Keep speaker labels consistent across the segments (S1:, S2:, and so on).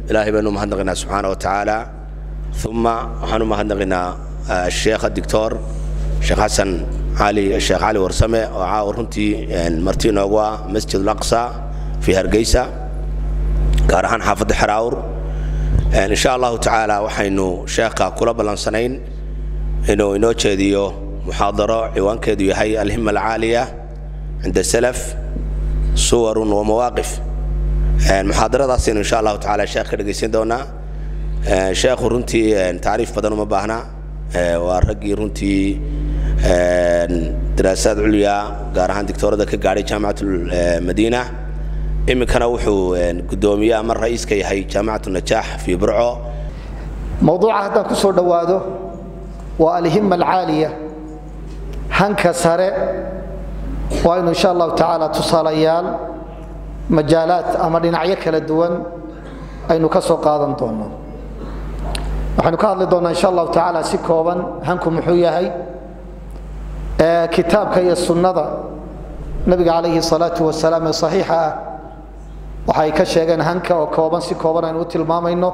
S1: إلهي بأنه مهندقنا سبحانه وتعالى ثم وحنو مهندقنا الشيخ الدكتور الشيخ حسن علي الشيخ علي ورسمة وعاورنتي مرتين أقوى مسجد الأقصى في هرقيسة قارحان حافظ حراور إن شاء الله تعالى وحينو شيخا كل بلانسنين إنه تشيديو محاضرة عوان كيدو هي الهمة العالية عند السلف صور ومواقف المحاضرة داسين إن شاء الله تعالى شيخ رجيسين دونا شيخ رنتي تعريف بدن مباهنا ورقي رنتي دراسات عليا قارهان دكتورة ذاك قاري جامعة المدينة إما كان وحو قدومية أمر رئيس كي هي جامعة النجاح في برعو
S2: موضوع هذا كسر دواده والهمة العالية هنك سرع وإن شاء الله تعالى تصاليال مجالات أمرنا عيك للدول أي نكسر قاضن دونا نحن كهذا دونا إن شاء الله تعالى سكوبا هنكم محوية هاي كتاب كي السنة نبي عليه الصلاة والسلام صحيحة وحي كشيغان هنك وكوبا سكوبا نوتي الماما إنه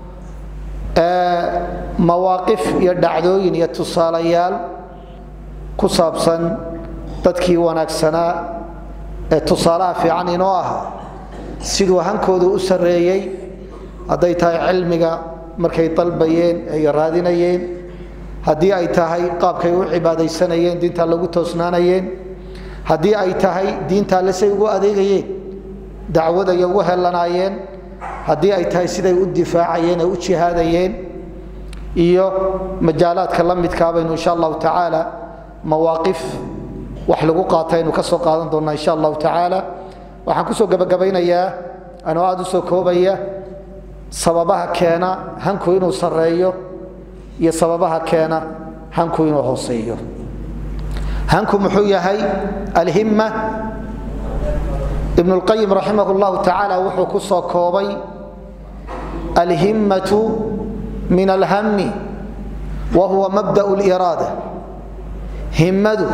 S2: مواقف يدعدوين يتصاليال كصابسا تدكي وناكسنا تصالح في عن نوعها سيدو هنكودو أسريي هديتها علمك مركي طلبيين أي رادينيين هدي أي تهي قابكي وعبادي سنيين دين تلقو توسنانيين هدي أي تهي دين تلسيقو أديغيين دعوة يوهل لنايين هدي أي تهي سيدي الدفاعيين أو اجتهاديين إيو مجالات كلمت كابين إن شاء الله تعالى مواقف وحلقوا قاطين وكسو قاطين دوننا إن شاء الله تعالى وحنكسو قبقبين إياه أنا وعدسو كوبية سببها كان هنكو إنو سريو يا سببها كان هنكو إنو حصيو هنكو محوية هاي الهمة ابن القيم رحمه الله تعالى وحو كسو كوبي الهمة من الهم وهو مبدأ الإرادة همدو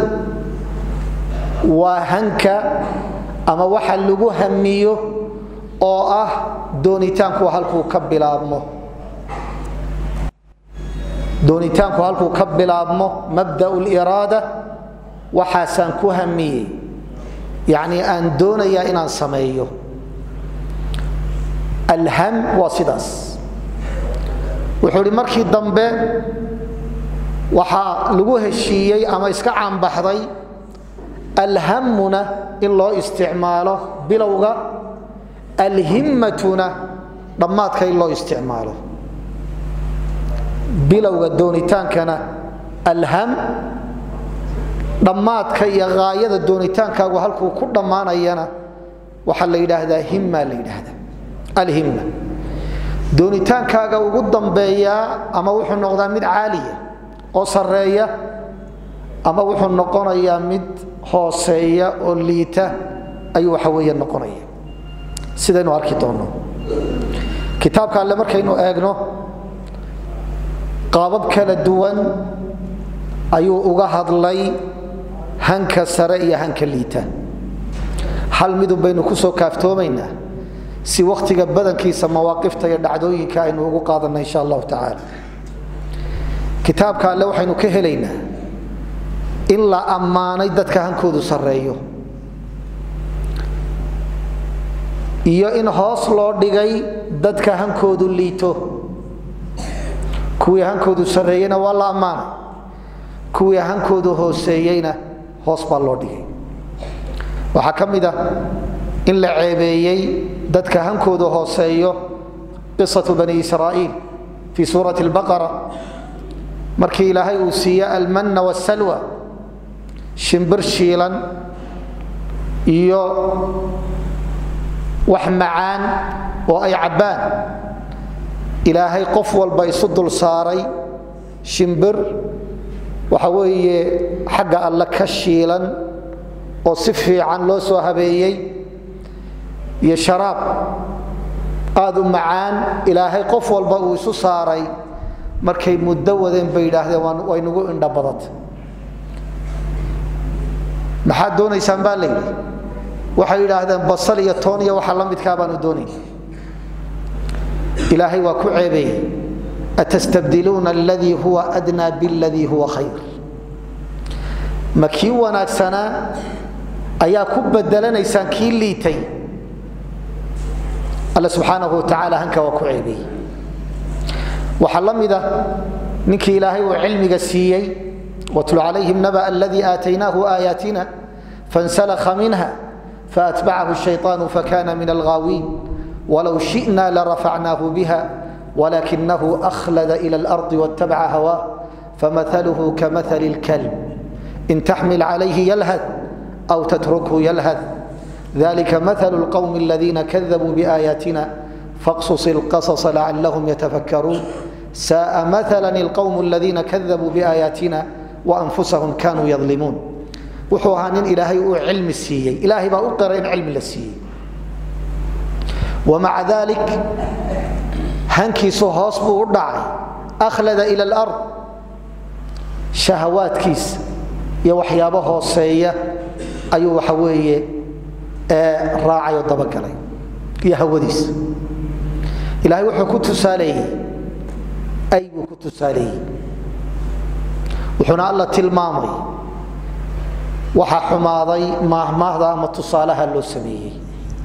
S2: وهنك أما وحا لغو هميو أو دونيتانكو هالكو كبلابمو دونيتانكو هالكو كبلابمو مبدأ الإرادة وحاسانكو همي يعني أن دونيا إنان سميو الهم وصداس وحولي مركي الضنبه وحا لغو هشيي أما إسكا عن بحضي الهمنا إلا استعماله بلوغة الهمتنا ضماتك إلا استعماله بلوغة دونيتان كان الهم ضماتك يغاية دونيتان كاغو هالكو كل ضمان أيانا وحل إله همة لإله الهمة دونيتان كاغو قدام بيا أما وحو النغضان من عالية أو سرية أما وحو النقونية مد هوسية أو ليتة أي وحوية النقونية سيدانو أركي دونو كتاب كان لمركينو أغنو قابب كالدوان أيو أغاهد لي هنك سرية هنك ليتة حال مدو بينو كسو كافتومينا سي وقتك بدن كيسا مواقفتا يدعدوين كاينو أغو قادنا إن شاء الله تعالى كتاب كان لوحينو كهلينا إلا أماني دادك هنكودو سريو iyo in hoos loo dhigay dadka hankoodu liito kuwii hankoodu sareeyana waa la amaanay kuwii hankoodu hooseeyayna hoos baa loo dhigay waxa kamida in la ceebeeyay dadka hankoodu hooseeyo qisatu bani israa'iil fi surati al-baqara markii ilaahay uu siiya al-manna was-salwa shimbir shiilan iyo wax macaan oo ay cabaan ilaahay qof walba isu dul saaray shimbir waxa weeye xagga alla ka shiilan oo si fiican loo soo habeeyay iyo sharaab aad u macaan ilaahay qof walba uu isu saaray markay muddo wadeen bay yiraahdeen way nagu indha badad maxaa doonaysaan baa leeyahay waxay yiraahdeen basal iyo toon iyo waxa la midka baan u doonay إلهي وكعبي أتستبدلون الذي هو أدنى بالذي هو خير مكي وناكسنا أيا كبدلنا إنسان كي ليتي الله سبحانه وتعالى هنك وكعبي وحلم إذا نكي إلهي وعلمك السيئي واتل عليهم نبأ الذي آتيناه آياتنا فانسلخ منها فأتبعه الشيطان فكان من الغاوين ولو شئنا لرفعناه بها ولكنه أخلد إلى الأرض واتبع هواه فمثله كمثل الكلب إن تحمل عليه يلهث أو تتركه يلهث ذلك مثل القوم الذين كذبوا بآياتنا فاقصص القصص لعلهم يتفكرون ساء مثلا القوم الذين كذبوا بآياتنا وأنفسهم كانوا يظلمون وحوهان إلهي علم السيئي إلهي بأقر إن علم السيئي ومع ذلك هنكي سوهاس بوردعي أخلد إلى الأرض شهوات كيس يا وحيابه السيئة أيو وحوية راعي الضبق علي يا هوديس إلهي وحو كنت سالي أي كنت سالي وحنا الله تلمامي وحا حماضي مهدا متصالها اللو سميه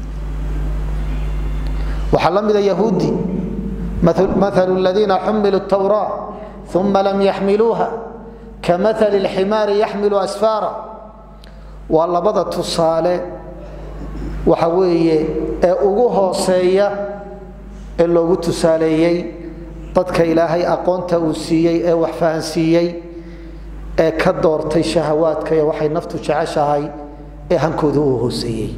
S2: وحلم إذا يهودي مثل الذين حملوا التوراة ثم لم يحملوها كمثل الحمار يحمل أسفارا والله بدأ تصالي وحوية أغوه سيئة اللو قلت ساليي dadka ilaahay aqoonta uu siiyay ee wax fahansiiyay ee ka doortay shahawaadka iyo waxay naftu jeceshahay ee hankooda uu hooseeyay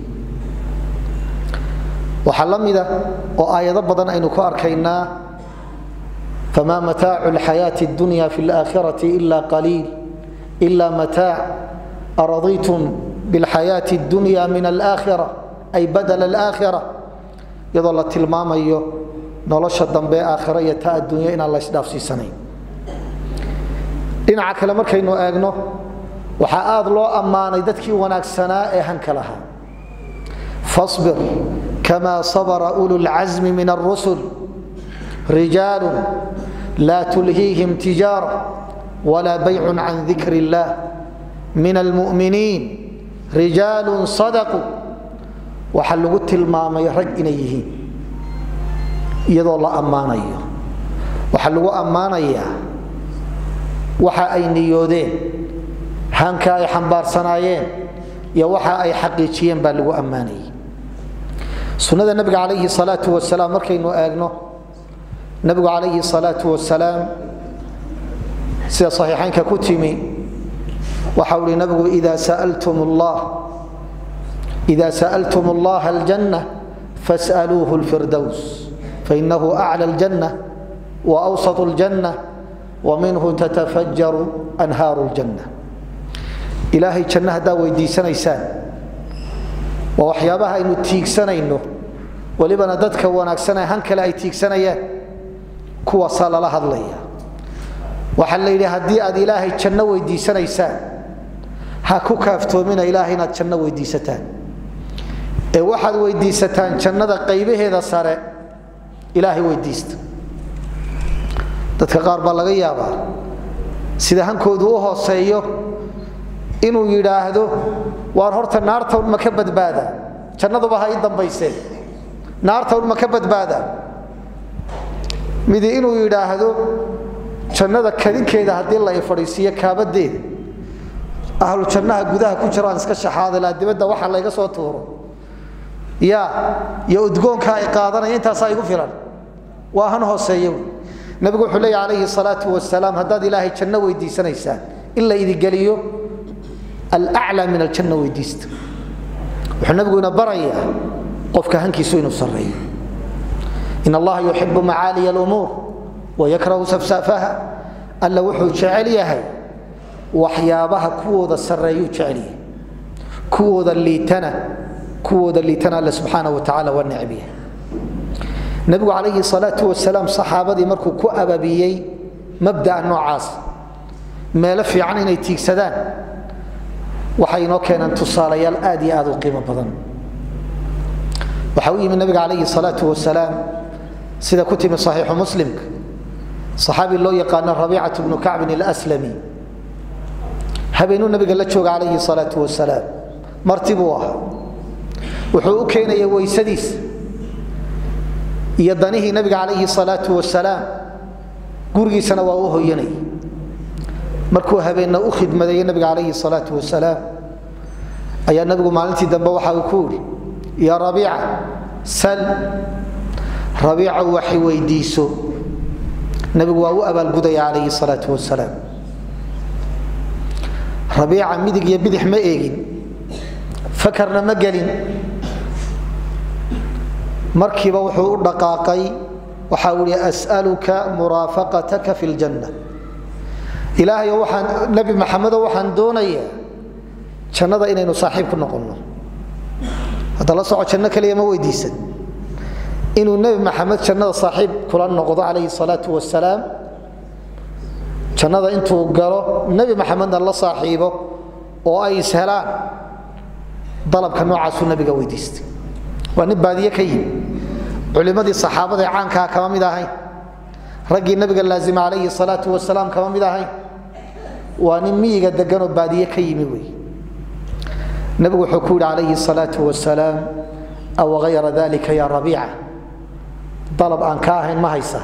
S2: waxa lamida oo aayado badan aynu ku arkaynaa fama mataacu alhayati ad-dunya fi al-akhirati illa qalil illa mataa' araditum bil hayati ad-dunya min al-akhirah ay badal al-akhirah yadoo la tilmaamayo nolosha dambe aakhira iyo ta adduunyo in Allah isdhaafsiisanayn dhinaca kale markaynu eegno waxa aad loo ammaanay dadkii wanaagsanaa ee hanka lahaa fasbir kama sabara ulul azmi min ar-rusul رجال لا تلهيهم تجارة ولا بيع عن ذكر الله من المؤمنين رجال صدقوا وحلقوا التلمام يرق إليهم يدو الله أمانيا وحلقوا أمانيا وحا أي نيودين هانكا أي حنبار صنايين يا وحا أي حقيقيين بلقوا أماني سنة النبي عليه الصلاة والسلام مركينو أغنو النبي عليه الصلاة والسلام سيد صحيحين ككتمي وحول النبي إذا سألتم الله الجنة فاسألوه الفردوس فإنه أعلى الجنة وأوسط الجنة ومنه تتفجر أنهار الجنة إلهي جنة داوي دي سنيسان ووحيابها إنه تيك سنينه ولبنا ددك وناك سنة هنك لا يتيك سنية كوا صال الله هذليا وحل إلى هدي أد إلهي جنة ويدي سنيسان هاكو كافتو من إلهنا جنة ويدي ستان واحد ويدي ستان جنة قيبه هذا صار إلهي ويديست ددك قارب الله غيابا سيده هنكو دوه سيو إنه يراهدو وارهرت النار تول مكبد بادا جنة بها يدن بيسين نار تول مكبد بادا midii inuu yiraahdo jannada kadinkeeda hadii la ifariisiyo kaabadeeda ahlu jannaha gudaha ku jiraan iska shaxaada la dibada waxa la iga soo tuuro ya udgoonka ay qaadanay intaas ay ugu filan waa han hooseeyo nabigu wuxuu leeyahay alayhi salaatu wassalaam haddaad ilaahay janno weydiisanaysaan illa idin galiyo al-a'la min al-janna weydiista wuxuu nabigu ina barayaa qofka hankiisu inuu sareeyo إن الله يحب معالي الأمور ويكره سفسافها ألا وحو جعليها وحيابها كوذا السريو جعليه كوذا اللي تنا الله سبحانه وتعالى والنعبيه النبي عليه الصلاة والسلام صحابة مركو كو أبابيي مبدأ النوعاس ما لفي عني يتيك سدان وحينو كان انتصالي الآدي آذو قيمة بضن وحوي من النبي عليه الصلاة والسلام sida ku timi saxiixu muslimka saxaabi loo yaqaano rabiicatu bnu kacbin alaslami habeenuu nabiga la jooga calayhi salaatu wasalaam marti buu ahaa wuxuu u keenaya weysadiisa iyo danihii nabiga calayhi salaatu wasalaam gurigiisana waa u hoyanay markuu habeenna u khidmadeeyey nabiga calayhi salaatu wasalaam ayaa nabigu maalintii dambe waxa uu ku yidhi yaa rabiica sal rabiica waxay weydiiso nabigu waa u abaalgudaya calayhi salaatu wasalaam rabiica midig iyo bidix ma eegin fakarna ma gelin markiiba wuxuu u dhaqaaqay waxa uu yidhi as'aluka muraafaqataka fi ljanna ilaahay waxaan nabi maxamedo waxaan doonayaa jannada inaynu saaxiib ku noqonno hadda la soco janno kaliya ma weydiisan inuu nabi maxamed jannada saaxiib kula noqdo calayhi salaatu wasalaam jannada intuu galo nabi maxamedna la saaxiibo oo ay ishelaan dalabka noocaasuu nabiga weydiistay waa nin baadiye ka yimi culimmadii saxaabada ee caankaa kama mid ahayn raggii nabiga laazima calayhi salaatu wasalaam kama mid ahayn waa nin miyiga deganoo baadiye ka yimi wey nabigu wuxuu ku yidhi calayhi salaatu wasalaam aw hayra dalika ya rabiica dalab aan ka ahayn ma haysaa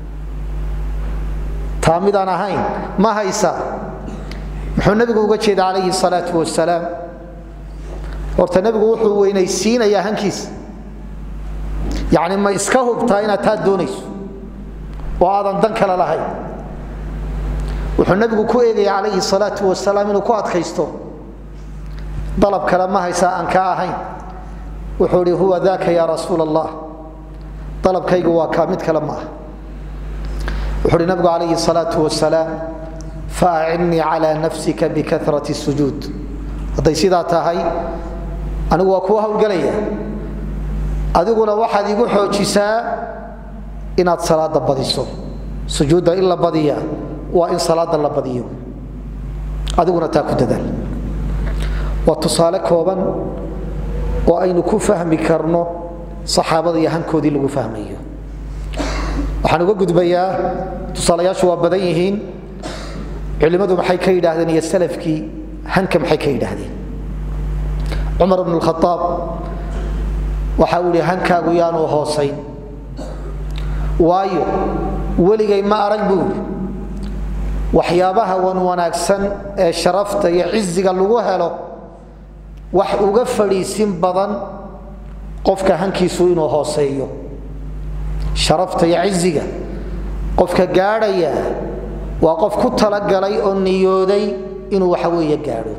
S2: taa midaan ahayn ma haysaa muxuu nabigu uga jeeda calayhi salaatu wasalaam horta nabigu wuxuu weynaysiinayaa hankiisa yacni ma iska hubtaa inaad taa doonayso oo aadan dan kale lahayn wuxuu nabigu ku eegaya calayhi salaatu wasalaam inuu ku adkaysto dalab kale ma haysaa aan ka ahayn wuxuu ihi huwa daaka ya rasuula allah dalabkaygu waa kaa mid kale ma ah wuxuu ihi nabigu calayhi salaatu wasalaam faacinnii calaa nafsika bikahrati sujuud hadday sidaa tahay anigu waa kuu hawlgelaya adiguna waxaad igu xoojisaa inaad salaada badiso sujuudda in la badiya waa in salaada la badiyo adiguna taa ku dadaal waa tusaale kooban oo aynu ku fahmi karno saxaabada iyo hankoodii lagu fahmayo waxaan uga gudbayaa tusaalayaashu waa badan yihiin culimmadu maxay ka yidhaahdeen iyo salafkii hanka maxay ka yidhaahdeen cumar bn khaaab waxa uu yihi hankaagu yaanu hoosayn waayo weligay ma arag buu waxyaabaha wan wanaagsan ee sharafta iyo ciziga lagu helo wax uga fadhiisin badan qofka hankiisu inuu hooseeyo sharafta iyo ciziga qofka gaadhaya waa qof ku talagalay oo niyooday inuu waxa weeye gaadho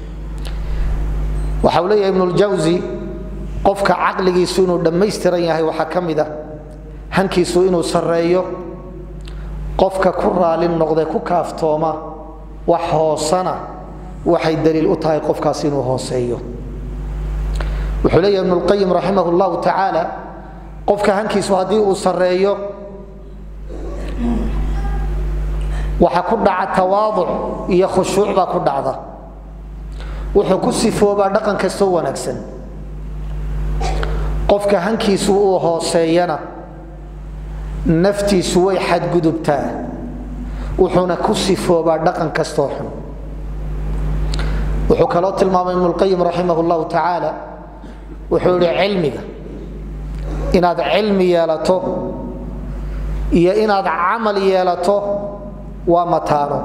S2: waxa uu leeyahay ibn al-jawzi qofka caqligiisu inuu dhammaystiran yahay waxaa ka mid ah hankiisu inuu sarreeyo qofka ku raalin noqday ku kaaftooma wax hoosana waxay daliil u tahay qofkaas inuu hooseeyo wuxuu leeyahay ibn al-qayyim raximah llahu tacaala qofka hankiisu haddii uu sarreeyo waxa ku dhaca tawaaduc iyo khushuuc baa ku dhacda wuxuu ku sifoobaa dhaqan kastoo wanaagsan qofka hankiisu uu hooseeyana naftiisu way xadgudubtaa wuxuuna ku sifoobaa dhaqan kastoo xun wuxuu kaloo tilmaamay ibn al-qayyim raximah llahu tacaala wuxuu yihi cilmiga inaad cilmi yeelato iyo inaad camal yeelato waa mataano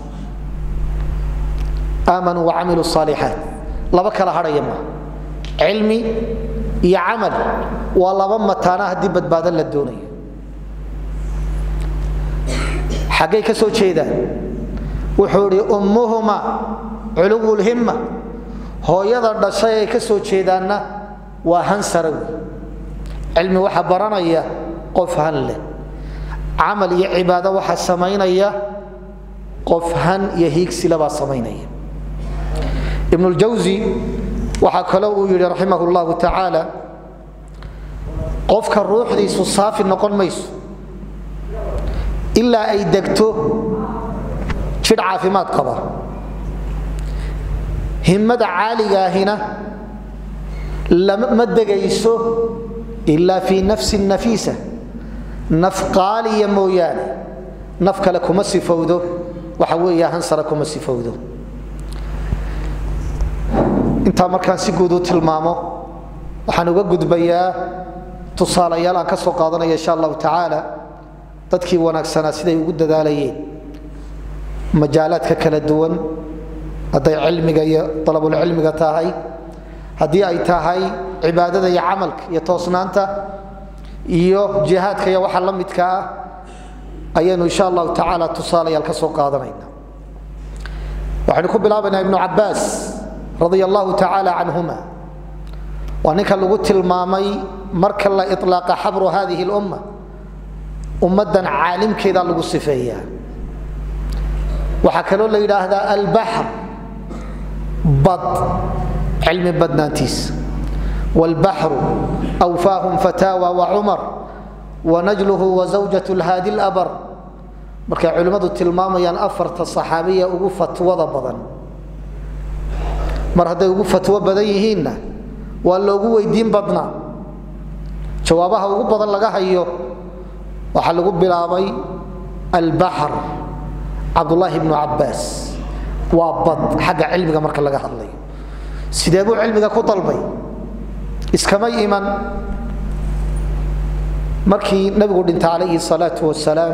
S2: aamanuu wacamiluu saalixaat laba kala hadhaya ma cilmi iyo camal waa laba mataana haddii badbaado la doonayo xaggay ka soo jeedaan wuxuu ihi ummuhuma culuwu lhimma hooyada dhashay ay ka soo jeedaanna waa han sare wey cilmi waxa baranaya qof han leh camal iyo cibaado waxa samaynaya qof han iyo hiigsila baa samaynaya ibn اljawzi waxaa kaloo uu yihi raximah اllahu tacaala qofka ruuxdiisu saafi noqon mayso ilaa ay degto jidh caafimaad qaba himmada caaligaahina ma degayso ilaa fii nafsin nafiisa naf qaaliya mooyaane naf kale kuma sifowdo waxa weeye hansara kuma sifowdo inta markaan si guud u tilmaamo waxaan uga gudbayaa tusaalayaal aan ka soo qaadanaya insha Allah taala dadkii wanaagsanaa siday ugu dadaalayeen majaalaadka kala duwan haday cilmiga iyo talabul cilmiga tahay hadii ay tahay cibaadada iyo amalka iyo toosnaanta iyo jihaadka iyo waxa la midka ah ayaynu insha Allah taala tusaalayaal ka soo qaadanayna waxaan ku bilaabanaa ibn Abbas radiyallahu taala anhuma وأنك لغو تلمامي مركا لا إطلاق حبر هذه الأمة أمدا عالم كذا لغو صفية وحكالو لي هذا البحر بط علم بدنانتيس والبحر أوفاهم فتاوى وعمر ونجله وزوجة الهادي الأبر مركا علماء التلمامي أفرت الصحابية أغفت وضبضا مرهدا أغفت وبديهن ولوغو ويدين بدنا جوابها ugu badan laga hayo waxa lagu bilaabay al-bahr Abdullah ibn Abbas wa bad xaga cilmiga marka laga hadlayo sideebu cilmiga ku dalbay iskama iman markii nabigu dhintay alayhi salatu wasalaam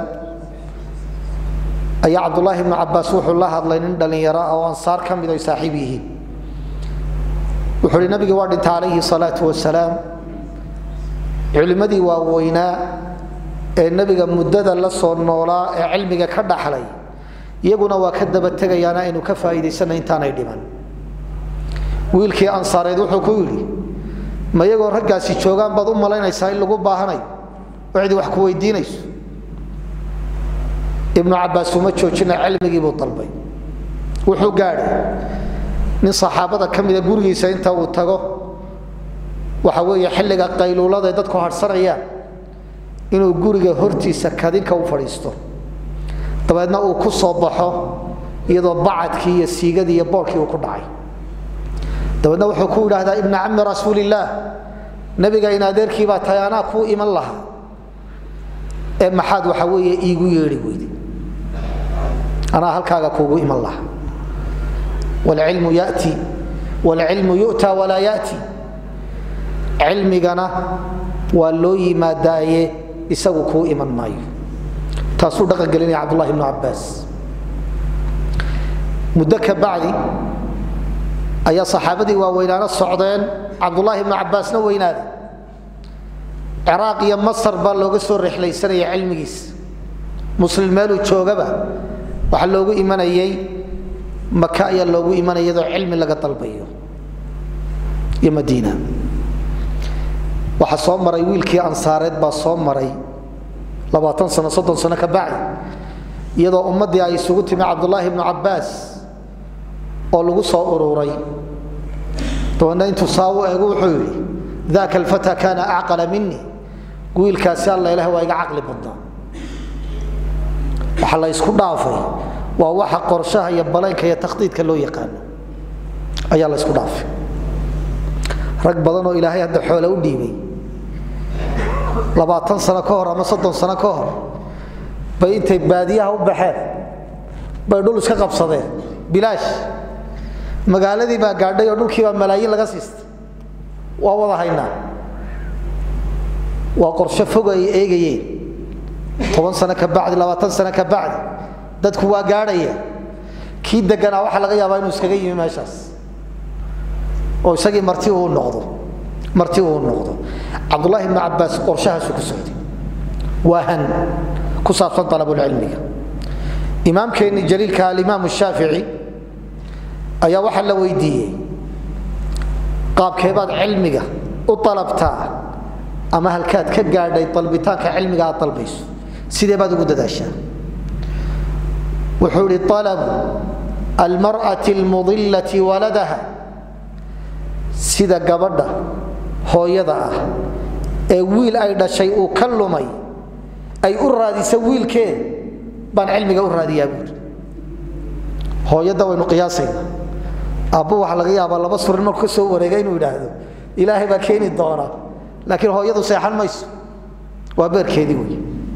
S2: ay Abdullah ibn Abbas wuxuu la hadlay nin dhalinyaro oo ansaar kamid ah saaxiibihiin وحول النبي وارد عليه الصلاة والسلام علمدي ووينا النبي مدد لصور نولا علمك كرد حلي يقولنا وكذب التجيانا إنه كفى إذا سنة إنتان يدمن ويلكي أنصار يدوحوا كولي ما يقول رجع سيشوغان بعضهم ملاين يسائل لقوا باهني وعدي وحكوا يدينيس ابن عباس ومتشوشنا علمك بطلبي وحو قاري من صحابته كميده غوريisa inta uu tago waxa weeye xilliga qayluulada dadku harsanayaan inuu guriga hortiisa kadinka u fariisto dabeedna uu ku soo baxo iyadoo bacadkii iyo siigadii iyo boorkii uu ku dhacay dabeedna wuxuu ku yiraahdaa ibn ammi rasuulillah nabiga in adeerkii baa tayaana ku iman laha ee maxaad waxa weeye iigu yeeri weeydi ana halkaaga kuugu iman laha والعلم يأتي والعلم يؤتى ولا يأتي علمنا ولوي ما دايه يسوكو إيمان مايو تاسو دقا قلني عبد الله بن عباس مدك بعدي أي صحابتي ووينانا الصعدين عبد الله بن عباس نوينانا عراقيا مصر باللوغ سور رحلة سنة علميس مسلم مالو تشوغبا وحلوغو إيمان أيي مكة ayaa loogu imanayay cilmi laga dalbayo iyo Madiina waxa soo maray wiilkii ansaareed baa soo maray 20 sano 30 sano ka bacdi iyadoo ummadii ay isugu timi Abdullah ibn Abbas oo lagu soo ururay toona intuu saawo eego wuxuu yiri ذاك الفتى كان أعقل مني wiilkaasi Allah ilaahay waa iga aqli badan waxa la isku dhaafay وواحد قرشها يبلين كي تخطيط كله يقان أي الله يسكت عافي رك بدنه إلهي هذا حوله وديبي لبعض سنة كهر أما 60 سنة كهر بقيت بادية أو بحر بدول سكاب صدق بلاش مقالة دي بقى قاعدة يدول كيف ملايين لقاسيست وواضح هنا وقرش فوق إيجي 10 سنة كبعد 20 سنة كبعد dadku waa gaaraya kii degana waxa laga yaabaa inuu iskaga yimi meeshaas oo isagii marti uu noqdo Abdullah ibn Abbas qorshahaas ku socday waahan ku saabsan talabul cilmiga imaamkeeni jaliilka al-imaam Shaafici ayaa waxa la weydiiyay qaabkeebaad cilmiga u talabtaa ama halkaad ka gaadhay talbitaanka cilmiga aad talbayso sidee baad ugu dadaashaa وحول طلب المرأة المضلة ولدها سيدا قبضة هو يضع ويل أيضا شيء كلمي أي أرادي سويل كين بان علمك أرادي يقول هو يضع ونقياسين أبوه على غياب الله بصر إنه كسو ورقين ويلاهدو إلهي بكين الدورة لكن هو يضع سيحان ميس وبر كيدي وي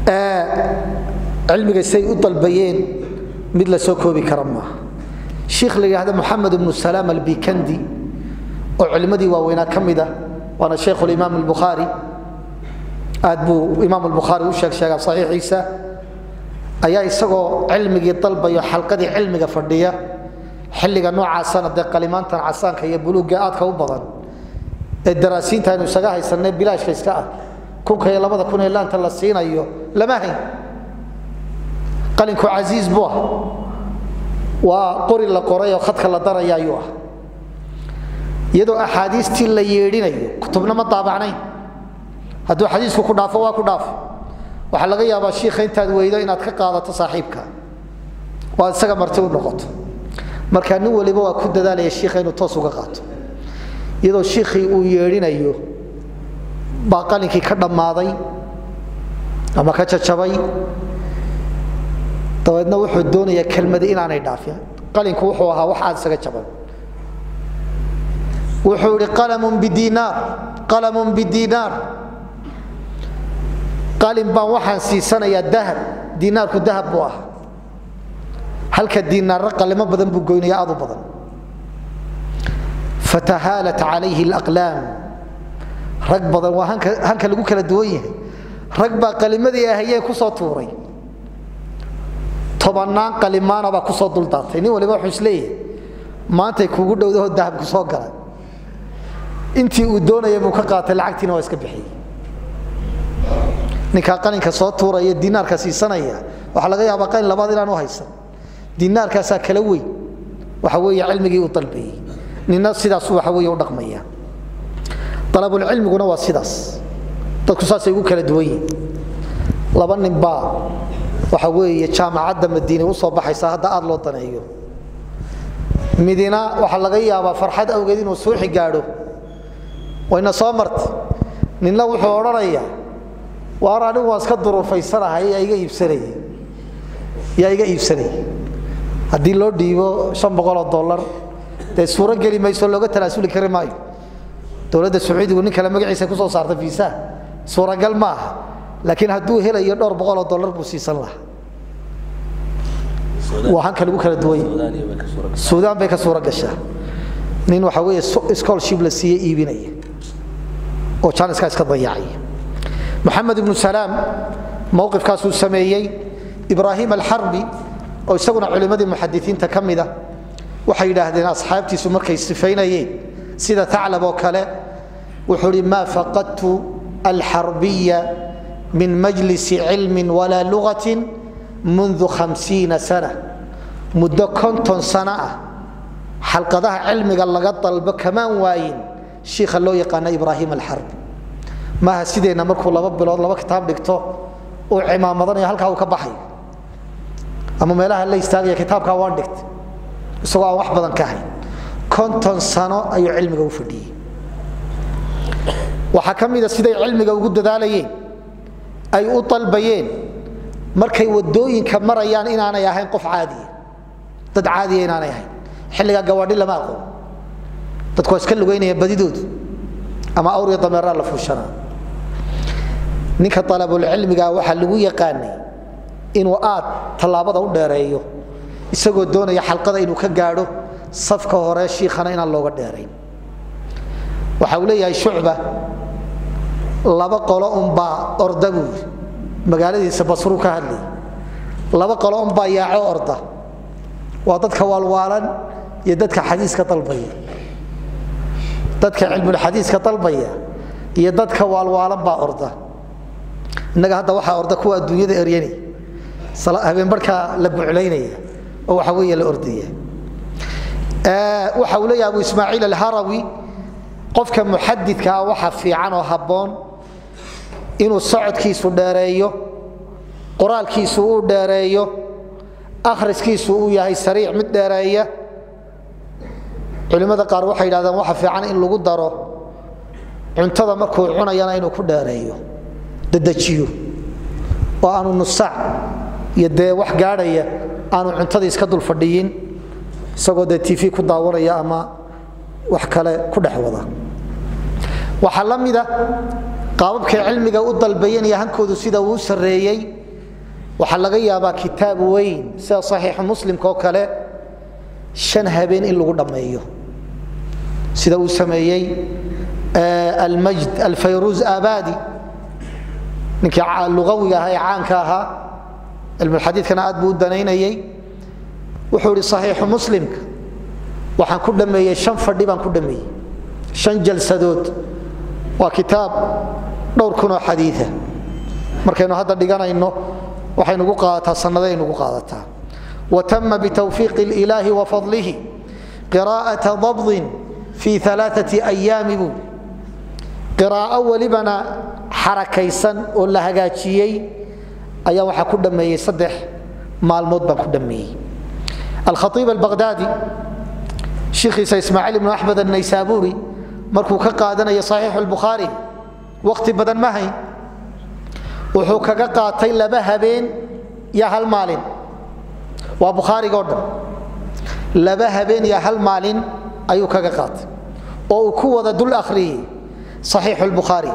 S2: علمي سي طلبيين مثل سوكوبي كرمه شيخ اللي هذا محمد بن السلام البيكندي وعلمدي ووينا كمده وانا شيخ الامام البخاري ادبو امام البخاري وشيخ شيخ صحيح عيسى ايا اسغو علمي طلبيو حلقدي علمي فدhiya xilliga nooca sanad qalimaantan casaanka iyo buluuga aadka u badan ee daraasiinta aynu isaga haysanay bilaashka iska ah kunka iyo 2000 laanta la siinayo lama hayn qalinku aziz buu waa qori la qoray oo khadka la daraya ayuu iyadoo ahadiistii la yeedhinayo kutubna ma taabacnayn hadduu xadiisku ku dhaafo waa ku dhaafo waxa laga yaabaa sheekha intaad weydo inaad ka qaadato saaxiibka waa isaga marti u noqoto marka nin waliba waa ku dadaalaya sheekha inuu toos uga qaato iyadoo sheekhi uu yeedhinayo baa qalinkii ka dhamaaday ama ka jajabay dabeedna wuxuu doonayaa kelmad inaanay dhaafin qalinku wuxuu ahaa wax aad isaga jaban wuxuu yiri qalamun bidinar qalin baan waxaan siisanayaa dahab dinaarku dahab buu ah halka dinaar qalimo badan buu goynaya aad u badan fatahalat alayhi alaqlam rag badan waa hanka lagu kala duwan yahay rag baa qalimadii ahayay ku soo tuuray tobanaan qalimaana baa ku soo duldaatay nin waliba wuxuu isleeyahay maanta kuugu dhowdo dahab ku soo galay intii uu doonayay buu ka qaatay lacagtiina waa iska bixiyay ninka qalinka soo tuuraya dinaarka siisanaya waxa laga yaabaa qalin labaad inaan u haysan dinaarkaas kala weey waxa weeye cilmigii uu dalbay nina sidaas waxa weeye u dhaqmaya talabul cilmiguna waa sidaas dadku saasay ugu kala duwan yihiin laba nin baa waxa weeye jaamacadda Madiina u soo baxaysa hadda aad loo daneeyo midina waxa laga yaabaa farxad awgeed inuu soo xigaado wayna soo martay ninna wuxuu oranayaa waaraani waa iska duruufaysanahay yaa iga iibsanay hadii loo dhiibo $500 de suura gali mayso looga talaasuli kari maayo dawladda Sacuudiga nin kala magaciisa ku soo saartay fiisa suura gal ma aha laakiin haduu helayo $200 buu siisan lahaa waxaan kale ugu kala duway Suudaan bay ka suura gashaa nin waxa weeye scholarship la siiyay iibinaya oo chance ka iska dayacay محمد بن سلام موقف كاسو سميي إبراهيم الحربي أو يسقون علماء المحدثين تكمدة وحيد هذين أصحابتي سمرك السفينيين سيدة ثعلب وكلاء وحرم ما فقدت الحربية من مجلس علم ولا لغة منذ 50 سنة مدة كنت سنة حلقة ذا علم قال لقد طلب كمان واين شيخ الله يقانا إبراهيم الحربي ما سيدنا مركو لبا بلود لبا كتاب dhigto oo cimaamadan halka uu ka baxay ama meelaha la istaagiyo kitaabka waan dhigtay isagoo wax badan ka hay konton sano ayuu cilmiga u fadhiyay waxa kamida siday cilmiga ugu dadaalayeen ay u talbayeen markay wadooyinka marayaan inaanay ahayn qof caadi dad caadi inaanay ahayn xilliga gawaadhi lama aqoon dadku iska lugeynaya badidoodu ama awriya dameera la fuushanaa ninka talabul cilmiga waxa lagu yaqaanay inuu aad talaabada u dheereeyo isagoo doonaya xalqada inuu ka gaadho safka hore sheekhana inaan looga dheereyn waxa uu leeyahay shucba laba qolo baa ordabu magaaladiisa Basru ka hadlay laba qolo baa yaaco orda waa dadka walwaalan iyo dadka xadiiska dalbaya dadka cilmiga xadiiska dalbaya iyo dadka walwaalan baa orda inaga hadda waxa orda kuwa adduunyada eryani habeen barka la buucleynaya oo waxa weeye la ordaya waxa uu leeyahay Abu Ismaaciil al-Harawi qofka muhaddidka waxa fiican oo haboon inuu socodkiisu dheereeyo qoraalkiisu uu dheereeyo akhriskiisu uu yahay sariic mid dheereeya culimada qaar waxay yiraahdaan waxa fiican in lagu daro cuntada markuu cunayana inuu ku dheereeyo dadajiyo oo aanu nusac yadee wax gaadhaya aanu cuntada iska dul fadhiyin isagoo de TV ku daawanaya ama wax kale ku dhaxwada waxa lamida qaababka cilmiga u dalbayeen yahankoodu sida uu sareeyay waxa laga yaabaa kitaab weyn sida saxiix muslim oo kale 5 habeen in lagu dhameeyo sida uu sameeyay المجد الفيروز آبادي نك اللغوي هاي عانكاها علم الحديث كان عاد بود دنينيي وحوري صحيح مسلم waxaan ku dhameeyay 5 fadhi baan ku dhameeyay 5 jalsadood waa kitaab dhowr kun oo xadiis ah markaynu hadda dhiganayno waxaynu ugu qaadataa sanadaynu ugu qaadataa watamma bitawfiiq ilaahi wa fadlihi qiraa'ata dabd fi 3 ayyam قراءة ولبنا حركيسا ولا هجاجيي أيا وحا كدمي صدح مع الموت كدمي الخطيب البغدادي شيخ إسماعيل بن أحمد النيسابوري مركو كقادنا يا صحيح البخاري وقت بدن ماهي وحو كقاتي لبهبين يا هالمالين وبخاري قدم لبهبين يا هالمالين أيو كقات أو كوة دول أخري صحيح البخاري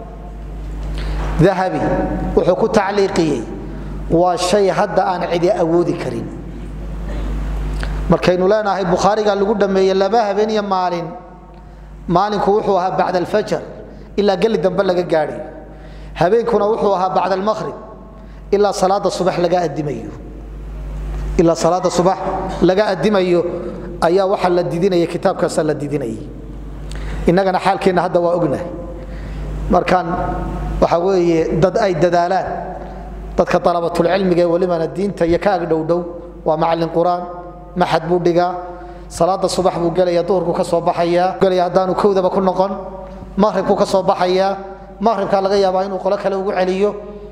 S2: ذهبي وحكو تعليقي والشيء هذا أنا عدي أودي كريم مركينو لنا هاي البخاري قال له قدام يلباها بين يا مالين كوحوها بعد الفجر إلا قل دم بلغ قاري هبين كنا وحوها بعد المغرب إلا صلاة الصبح لقاء الدميو إلا صلاة الصبح لقاء الدميو أيا وحل الدين يا كتاب كسل الدين إننا حالكينا هذا وأجنه مركان وحوي ضد أي دلالات ضد كطلبة العلم جاي ولمن الدين تيكاق دو ومع القرآن ما حد بودجا صلاة الصبح بقول يا دور كصباحية قال يا دانو كوذا بكون نقن مغرب كصباحية مغرب كان لغيا باين وقولك لو عليه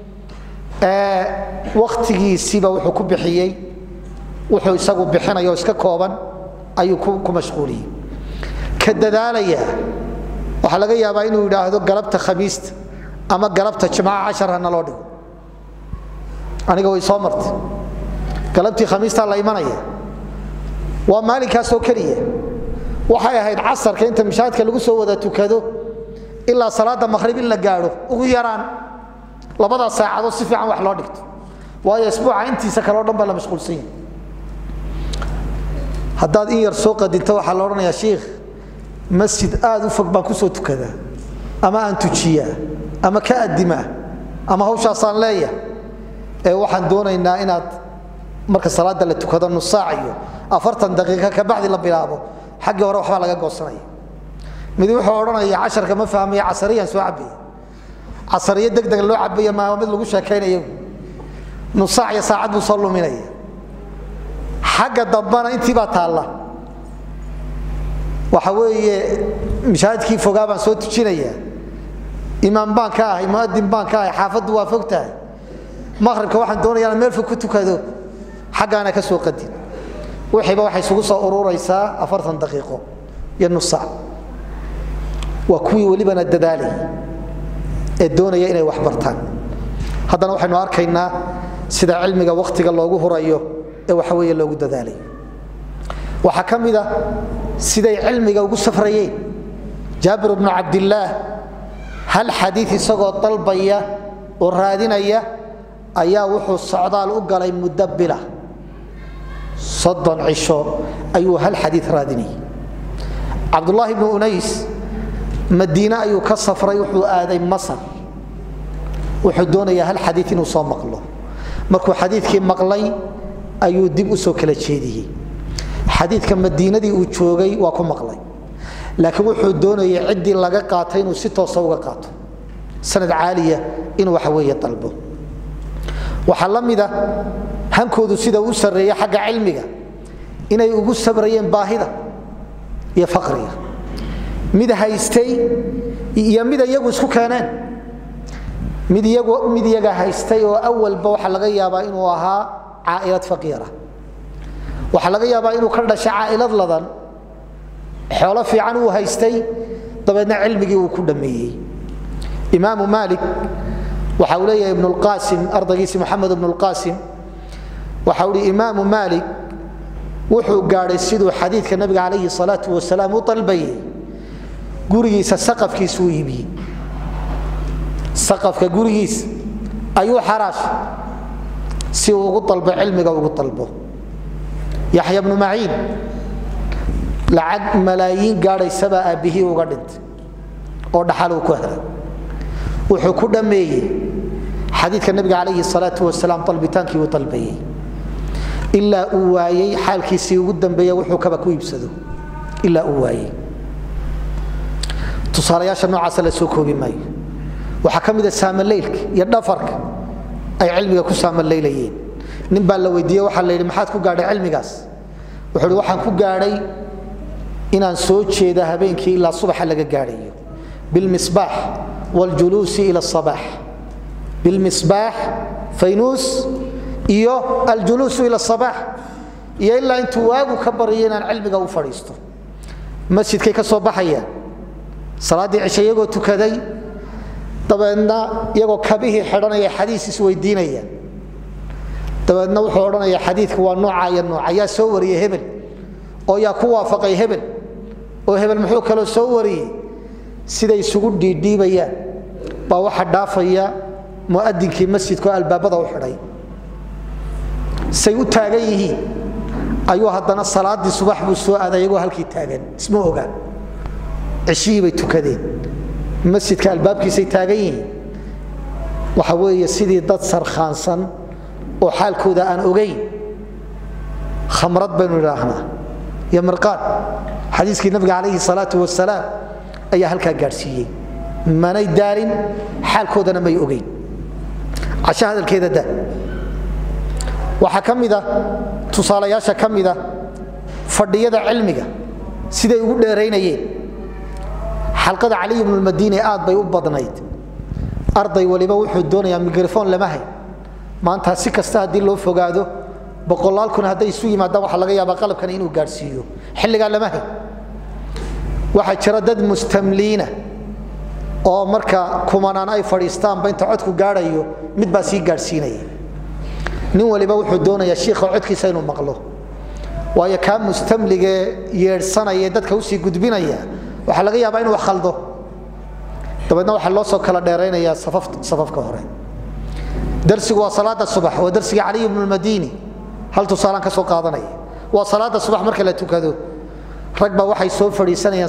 S2: وقتي سيبا وحكم بحيي وحو يسقوا بحنا يوسك كوبا أيكم مشغولي كدداليا waxa laga yaabaa inuu yiraahdo galabta khamiista ama galabta jimcaha 10 na loo dhigo aniga way soo martay galabtii khamiista la imanaya waa maalinkaas oo kaliya waxay ahayd casarka inta mishaadka lagu soo wada tukado ilaa salaada maghrib in la gaaro ugu yaraan labada saacadood si fiican wax loo dhigto waayo isbuuca intiisa kale oo dhan ba la mashquulsan yahay haddaad in yar soo qadinto waxa la oranayaa sheekh مسجد آذو فوق بانكوسو تكذا أما أن تجيا أما كأدماء أما هو شخصان ليا وحن دون إن مركز صلاة اللي تكذا نص ساعة أفرتن دقيقة كبعد اللي بيلعبوا حق وروح على قصري مدي وحورنا يا 10 كما فهم يا عصريا سو عبي عصريا دق لو عبي ما مد لو شاكينيو نص ساعة ساعات بوصلوا مني حق ضبنا انت با الله وحوي مشاهدكي فوقا بان سو تجينيا امام بان كاهي مؤذن بان كاهي حافظ وافقتها مغربك waxaan doonayaa meel fog ku tukado xaqana ka soo qadin wixii waxay isugu soo ururaysaa 40 daqiiqo iyo nus saac wa kuwii waliba dadaalay ee doonaya inay wax bartaan haddana waxaynu arkaynaa sida cilmiga waqtiga loogu horayo ee waxa weeye loogu dadaalay waxa kamida siday cilmiga ugu safrayeen Jaabir ibn Abdullah hal hadith isagoo dalbaya oo raadinaya ayaa wuxuu socdaal u galay mudabbila صدن عشو أيها الحديث رادني عبد الله بن أنيس مدينة أيو كالصفر يوحو آذي مصر وحدون يا هالحديث نصام مقله مركو حديث كي مقلي أيو دب أسوك لتشيده حديث كم مدينة دي وشوغي واكو مقلي لكن وحدون يعدي لغا قاتين وستة وصوغا قاتو سند عالية إنو وحوية طلبه وحلم إذا هنكودو سيدا وسرية حق علمك إنay ugu sabrayeen baahida iyo faqriga mid haystay iyo mid iyagu isku keeneen mid iyaga haystay oo awalba waxa laga yaabaa inuu ahaa caa'ilad faqiira waxa laga yaabaa inuu ka dhashay caa'ilad ladan xoolo fiican uu haystay dabeedna cilmigii uu ku dhameeyay imaam Malik waxa uu leeyahay ibn al-Qasim ardaygiisa Muhammad ibn al-Qasim waxa uu imaam Malik wuxuu gaaray sidoo xadiidka nabiga kaleey salaatu wasalaam u talbay gurigiisa saqafkiisu u yibi saqafka gurigiisa ayuu xaraash si uu ugu dalbo cilmiga ugu dalbo yaxya ibnu maciin lacag malaayiin gaadhaysaba aabbihii uga dhintay oo dhaxal uu ku helay wuxuu ku dhameeyey xadiidka nabiga calayhi salaatu wasalaam dalbitaankii uu dalbayey ilaa uu waayey xaalkiisii ugu dambeeya wuxuu kaba ku iibsado ilaa uu waayey tusaalayaasha noocaasa la soo koobi maayo waxaa ka mid a saamaleylka iyo dhafarka ay cilmiga ku saamalaylayeen nin baa la weydiiyey waxaa la yidhi maxaad ku gaadhay cilmigaas wuxuu ihi waxaan ku gaadhay inaan soo jeeda habeenkii ilaa subaxa laga gaadhayo bilmisbaax waljuluusi ila sabaax bilmisbaax faynuus iyo aljuluusu ila sabaax iyo ilaa intuu waagu ka baryo inaan cilmiga u fadhiisto masjidkay ka soo baxayaan salaaddii cishe iyagoo tukaday dabeedna iyagoo kabihii xidhanaya xadiis isweydiinayaan dabeedna wuxuu odhanaya xadiidka waa nooca iyo nooca yaa soo wariyey hebel oo yaa ku waafaqay hebel oo hebel muxuu kaloo soo wariyey siday isugu dhiidhiibayaan baa waxa dhaafaya mu'adinkii masjidka oo albaabada u xidhay say u taagan yihiin ayuu haddana salaaddii subax buu soo aaday iyagoo halkii taagan isma ogaan cishihii bay tukadeen masjidka albaabkiisay taagan yihiin waxa weeye sidii dad sarkhaansan oo xaalkooda aan ogayn khamrad baynu idhaahnaa iyo mirqaan xadiiskii nabiga calayhi salaatu wasalaam ayaa halkaa gaadhsiiyey manay daalin xaalkoodana may ogayn casho hadalkeeda da waxaa ka mida tusaalayaasha ka mida fadhiyada cilmiga siday ugu dheeraynayeen xalqada caliy ibnu lmadiini aad bay u badnayd arday waliba wuxuu doonayaa mikrofon lama hay maanta si kasta haddii loo fogaado boqolaal kun hadday isu yimaadaan waxaa laga yaabaa qalabkan inuu gaadhsiiyo xilligaa lama hay waxaa jira dad mustamliina oo marka kumanaan ay fadhiistaanba inta codku gaadhayo mid baa sii gaadhsiinaya nin waliba wuxuu doonayaa shiikha codkiisa inuu maqlo waayo kaa mustamligee yeedhsanaya dadka usii gudbinaya waxaa laga yaabaa inuu wax khaldo dabeedna waxaa loo soo kala dheeraynayaa safafka hore darsigu waa salaada subax waa darsiga caliy ibnu lmadiini hal tusaalaan ka soo qaadanaya waa salaada subax marka la tukado rag baa waxay soo fadhiisanayaan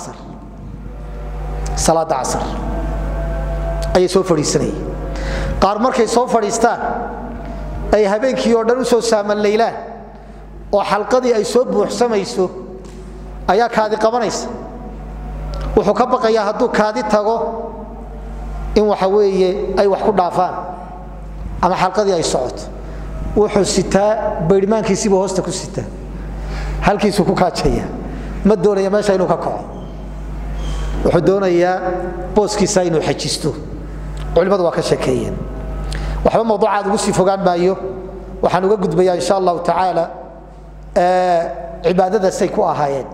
S2: salaada casar ayay soo fadhiisanayeen qaar markay soo fadhiistaan ay habeenkii oo dhan u soo saamanlaylaan oo xalqadii ay soo buuxsamayso ayaa kaadi qabanaysa wuxuu ka baqayaa hadduu kaadi tago in waxa weeye ay wax ku dhaafaan ama xalqadii ay socoto wuxuu sitaa baydhmaankiisiibuu hoosta ku sitaa halkiisuu ku kaajaya ma doonaya meesha inuu ka kaco wuxuu doonayaa booskiisa inuu xajisto culimmadu waa ka sheekeeyeen waxba mawduucaad ugu sii fogaan maayo waxaan uga gudbayaa insha allahu tacaala cibaadadaasay ku ahaayeen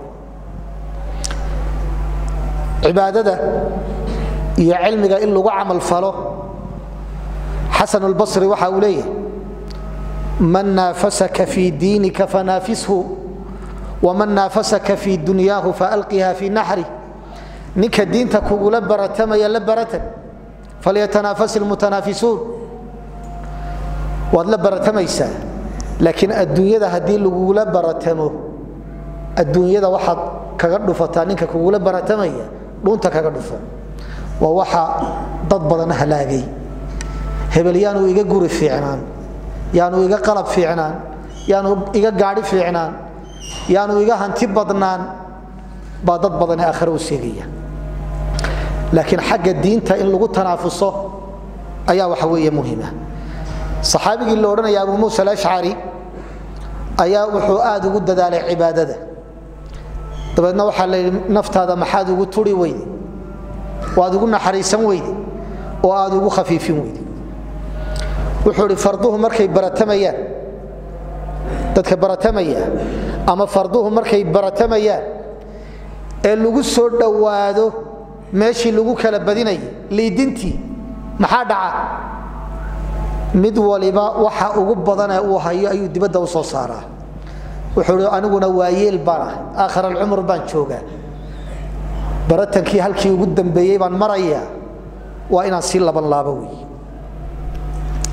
S2: cibaadada iyo cilmiga in lagu camal falo xasan albasri waxa uu leeyahay man naafasaka fii diinika fanaafishu waman naafasaka fii dunyaahu faalqiha fii naxri ninka diinta kugula baratamaya la baratan falyatanaafas ilmutanaafisuun waad la baratamaysaa laakiin adduunyada haddii lagugula baratamo adduunyada waxaad kaga dhufataa ninka kugula baratamaya dhunta kaga dhufo waa waxa dad badan halaagay hebel yaanu iga guri fiicnaan yaanu iga qalab fiicnaan yaanu iga gaadhi fiicnaan yaanu iga hanti badnaan baa dad badan aakhira u seegaya laakiin xagga diinta in lagu tanaafuso ayaa waxa weeye muhiima saxaabigii la odhanaya abu muusa alashcari ayaa wuxuu aad ugu dadaalay cibaadada dabeedna waxaa la yidhi naftaada maxaad ugu turi weyde waad ugu naxariisan weyde oo aad ugu khafiifin weyde wuxuu idhi farduhu markay baratamayaan dadka baratamaya ama farduhu markay baratamayaan ee lagu soo dhowaado meeshii lagu kala badinayay liidintii maxaa dhaca mid waliba waxa ugu badanee uu hayo ayuu dibadda u soo saaraa wuxuu idhi aniguna waayeel baan ahay aakhir alcumr baan joogaa baratankii halkii ugu dambeeyey baan marayaa waa inaan sii laban laabo wey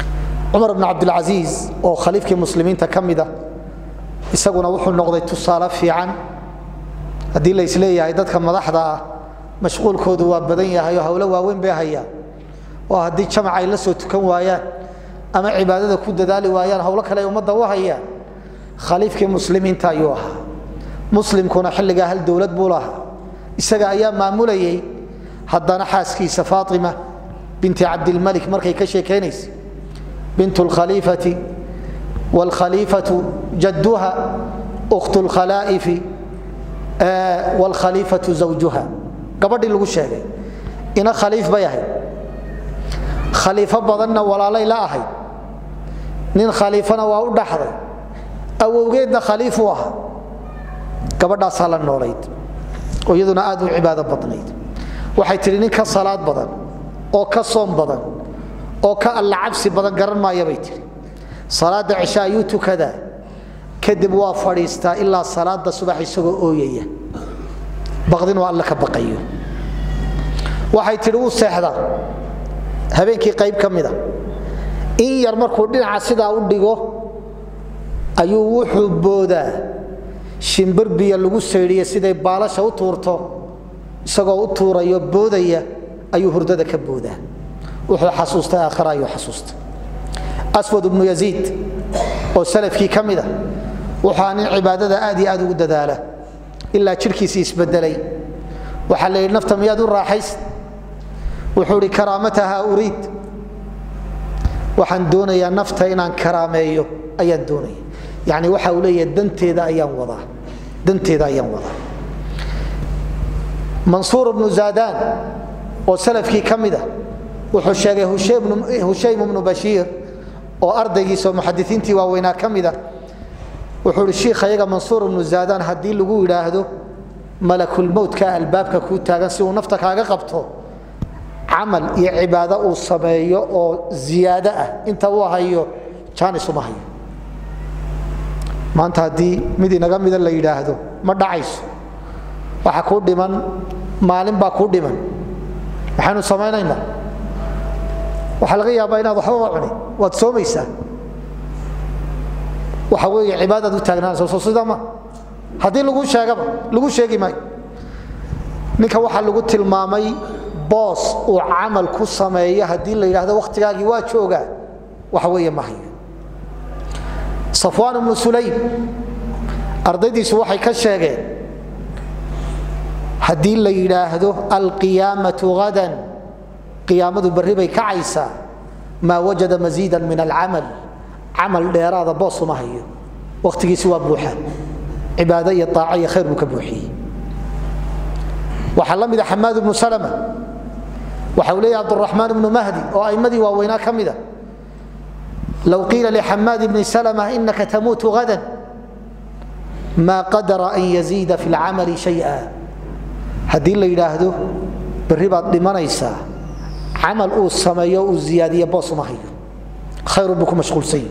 S2: عمر بن عبد العزيز أو خليفة المسلمين تكمدة يسقون وحول نقضي تصالف في عن هدي اللي يسليه عيدتك مضحضة مشغول كود وبدنيا هيا هولا وين بهيا وهدي جمع يلسو تكون وياه أما عبادة كود ذالي وياه هولا كلا يوم وهيا خليفة المسلمين تايوها مسلم كنا حل جاهل دولة بولها السجا أيام معمولة حضنا حاسكيس فاطمة بنت عبد الملك مركي كشي كنيس بنت الخليفة والخليفة جدها أخت الخلائف والخليفة زوجها قبل اللي قشة إن خليف بيهي خليفة بضنا ولا لا أحد نين خليفنا وأود أحد أو وجدنا خليفة واحد قبل صلاة النوريد ويدنا آدم عبادة بطنيد وحيترين كصلاة بدن أو كصوم بدن أو كالعبس بدن قرن ما يبيت صلاة عشاء يوتو كذا كذب وافريستا إلا صلاة الصبح يسوق أوية بغضين والله كبقيه وحيترون سحدا هبينكي قيب كمدا إن يرمر كودين عسيدا وديغو أيو وحو بودا shimbir biyo lagu seeriyo siday baalasha u tuurto isagoo u tuurayo boodaya ayuu hurdada ka boodaa wuxuu xasuustaa aakhira ayuu xasuustaa aswad ibn yazid oo salafkii kamida waxaan cibaadada aad iyo aad ugu dadaala ilaa jirkiisa isbedelay waxa la yiri nafta miyaad u raaxays wuxuu ri karaamataha uriid waxaan doonayaa nafta inaan karaameeyo ayaan doonayaa يعني waxa uu leeyahay danteeda ayaan wada Mansuur ibn Zadan oo salafkii kamida wuxuu sheegay Hushaym ibn Bashir oo ardaygiisa muhaddithiintii waaweynaa kamida wuxuu sheekhayaga Mansuur ibn Zadan hadii lagu yiraahdo malakul maut ka albaabka ku taagan si uu nafta kaaga qabto amal iyo cibaado uu sameeyo oo ziyaada ah inta uu hayo jaanis uma hayo maanta hadii mid inaga mid la yiraahdo ma dhacayso waxa ku dhiman maalin baa ku dhiman waxaanu sameeynaa waxa laga yaabaa inaad waxba cuni waad soomaysaa waxa weeye cibaadadu taagnaan soo sidama hadii lagu sheegi ma ninka waxa lagu tilmaamay boos oo amal ku sameeyo hadii la yiraahdo waqtigaagi waa jooga waxa weeye ma hayo صفوان بن سليم أرديس وحي كشاغين هدي اللي يراهدو القيامة غدا قيامة بالربي كعيسى ما وجد مزيدا من العمل عمل لإرادة بوص ما هي وقت سوى بوحة عبادية طاعية خير مكبوحي وحلم إذا حماد بن سلمة وحولي عبد الرحمن بن مهدي وأيمدي ووينا كمدا لو قيل لحماد بن سلمة إنك تموت غدا ما قدر أن يزيد في العمل شيئا هدي اللي يلاهدو بالرباط لمنيسا عمل أو السماية أو الزيادية باص مهي خير بكم مشغول سي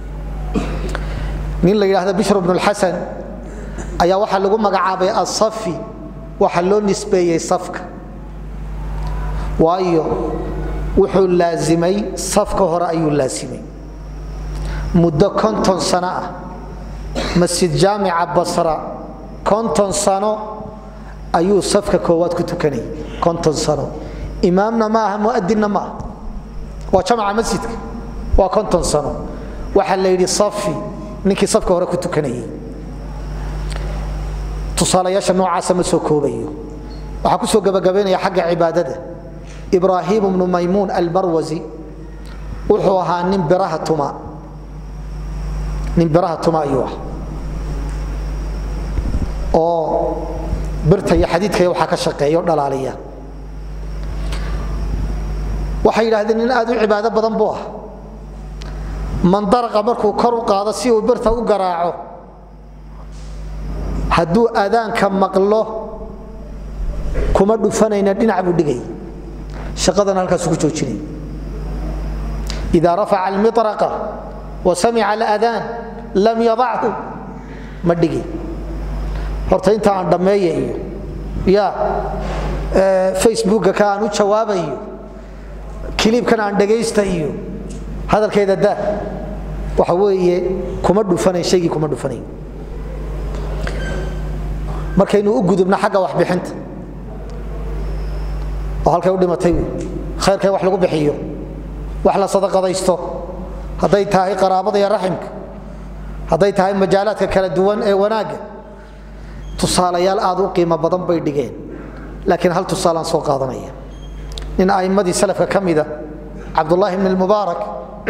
S2: من اللي يلاهدو بشر بن الحسن أيا وحل لقوم مقعابي الصفي وحلون نسبية صفك وأيو وحل لازمي صفك هرأي لازمي مدة كنتن سنة مسجد جامع بصرة كنتن سنة أيو صفك كوات كتكني كنتن سنة إمامنا معه مؤذننا معه وجمع مسجدك وكنتن سنة وحل لي صفي نكي صفك ورا كتكني تصالى ياشا نوع عاصم سوكوبي وحكسو قبقبين يا حق عبادته إبراهيم بن ميمون المروزي وحوها نمبرها تما أيوه أو برتي حديث كيو حكى شقي يقول عليها وحيل هذا إن أدو عبادة بضنبوها من درق مركو كرو قاضي سيو برته وقراعه هدو أذان كم مقله كم دفنين الدين عبد دقي شقدنا الكسوكتشيني إذا رفع المطرقة وسمع الأذان لم يضعه مدقي horta inta aan dhameeyay ya Facebook ka aan u jawaabay clip kan aan dhageystayo hadalkeeda daa waxa weeye kuma dhufanay shaygi kuma dhufanay markaynu u gudubna xagga wax bixinta oo halkay u dhimatay khayrkay wax lagu bixiyo wax la sadaqadaysto haday tahay qaraabada iyo raximka haday tahay majaalaadka kala duwan ee wanaaga tusaalayaal aad u qiimo badan bay dhigeen laakiin hal tusaalaan soo qaadanaya in aymadii salafka kamida Abdullah ibn al-Mubarak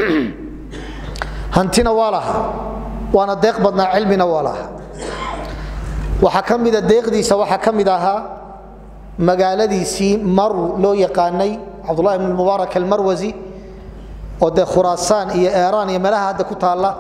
S2: hantina walaha wana deeq badna cilmina walaha waxa kamida deeqdiisa waxa kamid ahaa magaaladiisii Maru loo yaqaanay Abdullah ibn al-Mubarak al-Marwazi oo de Khurasan iyo Iran iyo meelaha hadda ku taala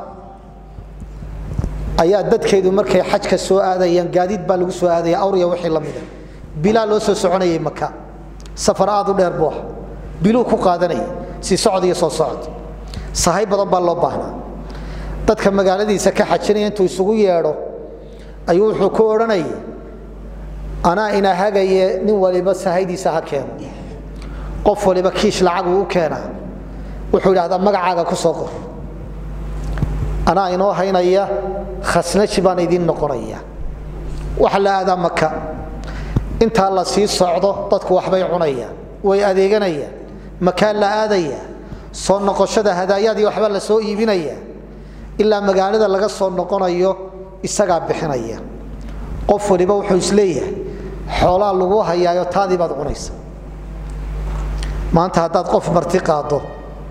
S2: ayaa dadkeedu markay xajka soo aadayeen gaadiid baa lagu soo aadayay awriya wixii la mid ah bilaa loo soo soconayay Makka safar aad u dheer buu biluu ku qaadanay si socod iyo soo socod sahay badan baa loo baahnaa dadka magaaladiisa ka xajinay intuu isugu yeedho ayuu wuxuu ku oranay ana ina hagaye nin waliba sahaydiisa ha keeno qof waliba kiish lacag uu keena wuxuu yiraahdaa magacaaga ku soo qor ana inoo haynaya khasnaji baan idin noqonaya waxa la aada Makka inta la sii socdo dadku waxbay cunayaan way adeeganayaan makaan la aadaya soo noqoshada hadaayadii waxba la soo iibinaya ilaa magaalada laga soo noqonayo isaga bixinaya qof waliba wuxuu isleeyahay xoolaha lagu hayaayo taadii baad cunaysa maanta hadaad qof marti qaado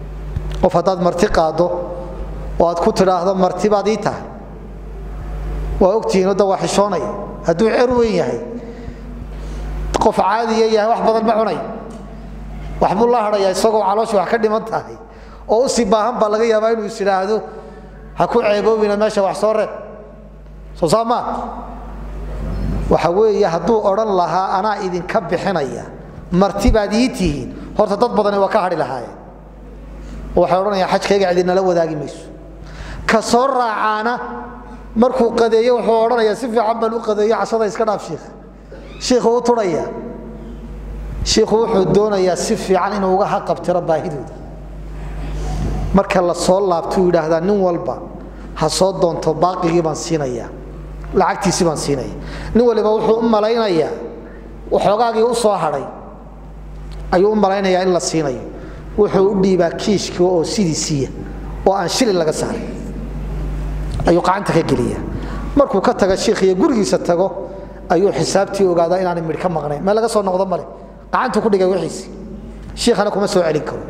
S2: oo aad ku tiraahdo marti baad ii tahay waa ogtihiin oo wax xishoonay haduu cirweyn yahay qof caadi yahay wax badan ma cunay wax buu la hadaya isagoo caloosh wax ka dhiman tahay oo u si baahan ba laga yaabaa inuu isiraahdo ha ku ceeboobina meesha wax soo reeb soo saama waxa weeye haduu oran lahaa ana idin ka bixinaya marti baad ii tihiin horta dad badan waa ka hadhi lahaayeen waxa oranaya xajkayga cidina la wadaagi mayso ka soo raacana markuu qadeeyo wuxuu oranaya si fiican baan u qadeeyo casada iska dhaaf sheekhu u turaya sheekhu wuxuu doonayaa si fiican inuu uga xaqabtiro baahidooda marka la soo laabto yiraahdaa nin walba ha soo doonto baaqigii baan siinaya lacagtiisi baan siinaya nin waliba wuxuu u malaynayaa waxoogaagii u soo haray ayuu u malaynayaa in la siinayo wuxuu u dhiibaa kiishkii oo sidiisiya oo aan shilin laga saaray ayuu qacanta ka geliyaa markuu ka taga sheekhiga gurigiisa tago ayuu xisaabtii ogaadaa inaan mid ka maqnayn ma laga soo noqdo male qacantu ku dhigay wixiisi sheekhana kuma soo celin karo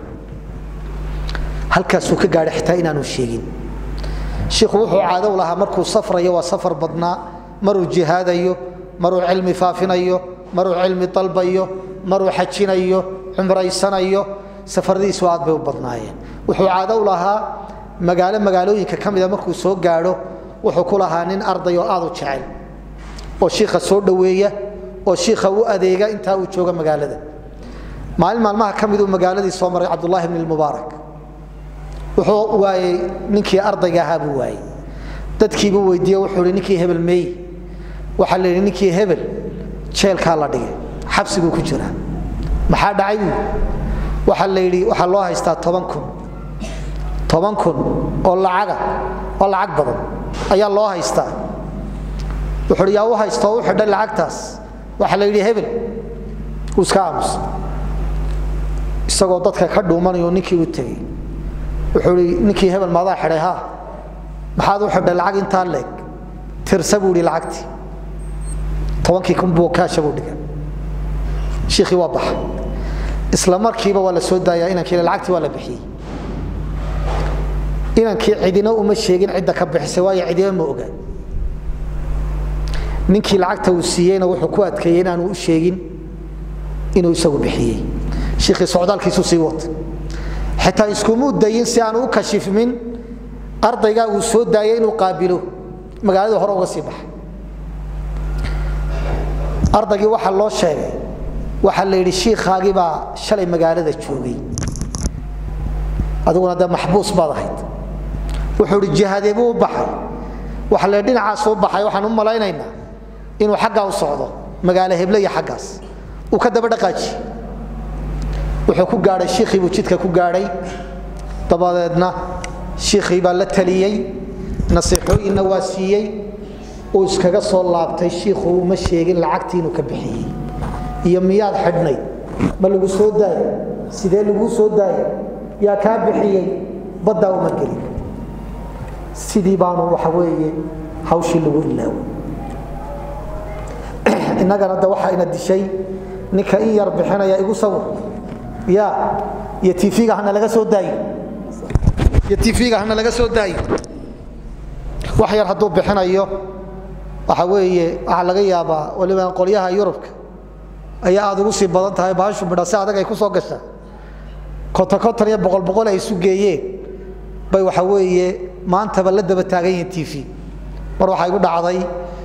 S2: halkaas uu ka gaaray xitaa inaanu sheegin sheekhu wuxuu caado u lahaa markuu safrayo waa safar badnaa maruu jihaadayo maruu cilmi faafinayo maruu cilmi dalbayo maruu xajinayo umraysanayo safaradiisu aad bay u badnaayeen wuxuu caado u lahaa magaalooyinka kamida markuu soo gaaro wuxuu ku lahaa nin arday oo aad u jecel oo sheekha soo dhaweeya oo sheekha u adeega inta uu jooga magaalada maalmaha kamid uu magaaladii soo maray Abdullah ibn al-Mubarak wuxuu waayay ninkii ardayga ahaa buu waayay dadkii buu weydiiyay wuxuu ninkii hebel meey waxa la ninkii hebel jeelka la dhigay xabsigu ku jira maxaa dhacay waxa la yiri waxa loo haystaa 10,000 oo lacag badan ayaa loo haystaa wuxuu yaa u haysto oo xidhan lacagtaas waxa la yiri hebel uska aamus isagoo dadka ka dhuumanayo ninkii u tagay wuxuu ninkii hebel maada xidhay ha maxaad u xidhay lacag inta leeg tirsabuuri lacagti 10,000 buu ka shabu dhigay sheekhi waa bax isla markiiba wala soo daaya inankii lacagti wala bixiyay inankii cidina uma sheegin cidda ka bixisay waa cidina ma ogaa ninkii lacagta uu siiyayna wuxuu ku adkeeyay inaanu u sheegin inuu isagu bixiyay sheekhi socdaalkiisu sii wata xitaa isku mudayin si aanu u kashifmin ardayga uu soo daayay inuu qaabilo magaalada hore uga sii baxay ardaygii waxa loo sheegay waxa la yiri sheekhaagi baa shalay magaalada joogay adiguna da maxbuus baad ahayd wuxuu jihaadee buu baxay waxa la dhinacaas soo baxay waxaan u malaynaynaa inuu xagga u socdo magaalo hebla iyo xaggaas uu ka daba dhaqaaji wuxuu ku gaaray sheekhi buu jidka ku gaaray dabadeedna shiikhii baa la taliyey nasiixooyinna waa siiyey uu iskaga soo laabtay shiikhu uma sheegin lacagtii inuu ka bixiyey iyo miyaad xidhnayd ma lagu soo daayay sidee lagu soo daayay yaa kaa bixiyey baddaa uma gelin sidii baanu waxa weeye hawshii lagu ilaaway innagana da waxaa ina dishay ninka in yar bixinaya igu sawir ya iyo tv-ga hana laga soo daayo iyo tv-ga hana laga soo daayo wax yar hadduu bixinayo waxa weeye waxa laga yaabaa waliba qolyaha Yurubka ayaa aad ugu sii badan tahay baashu midhaasi adag ay ku soo gashaa konton iyo boqol ay isu geeyeen bay waxa weeye maantaba la daba taagan yihiin tv mar waxa igu dhacday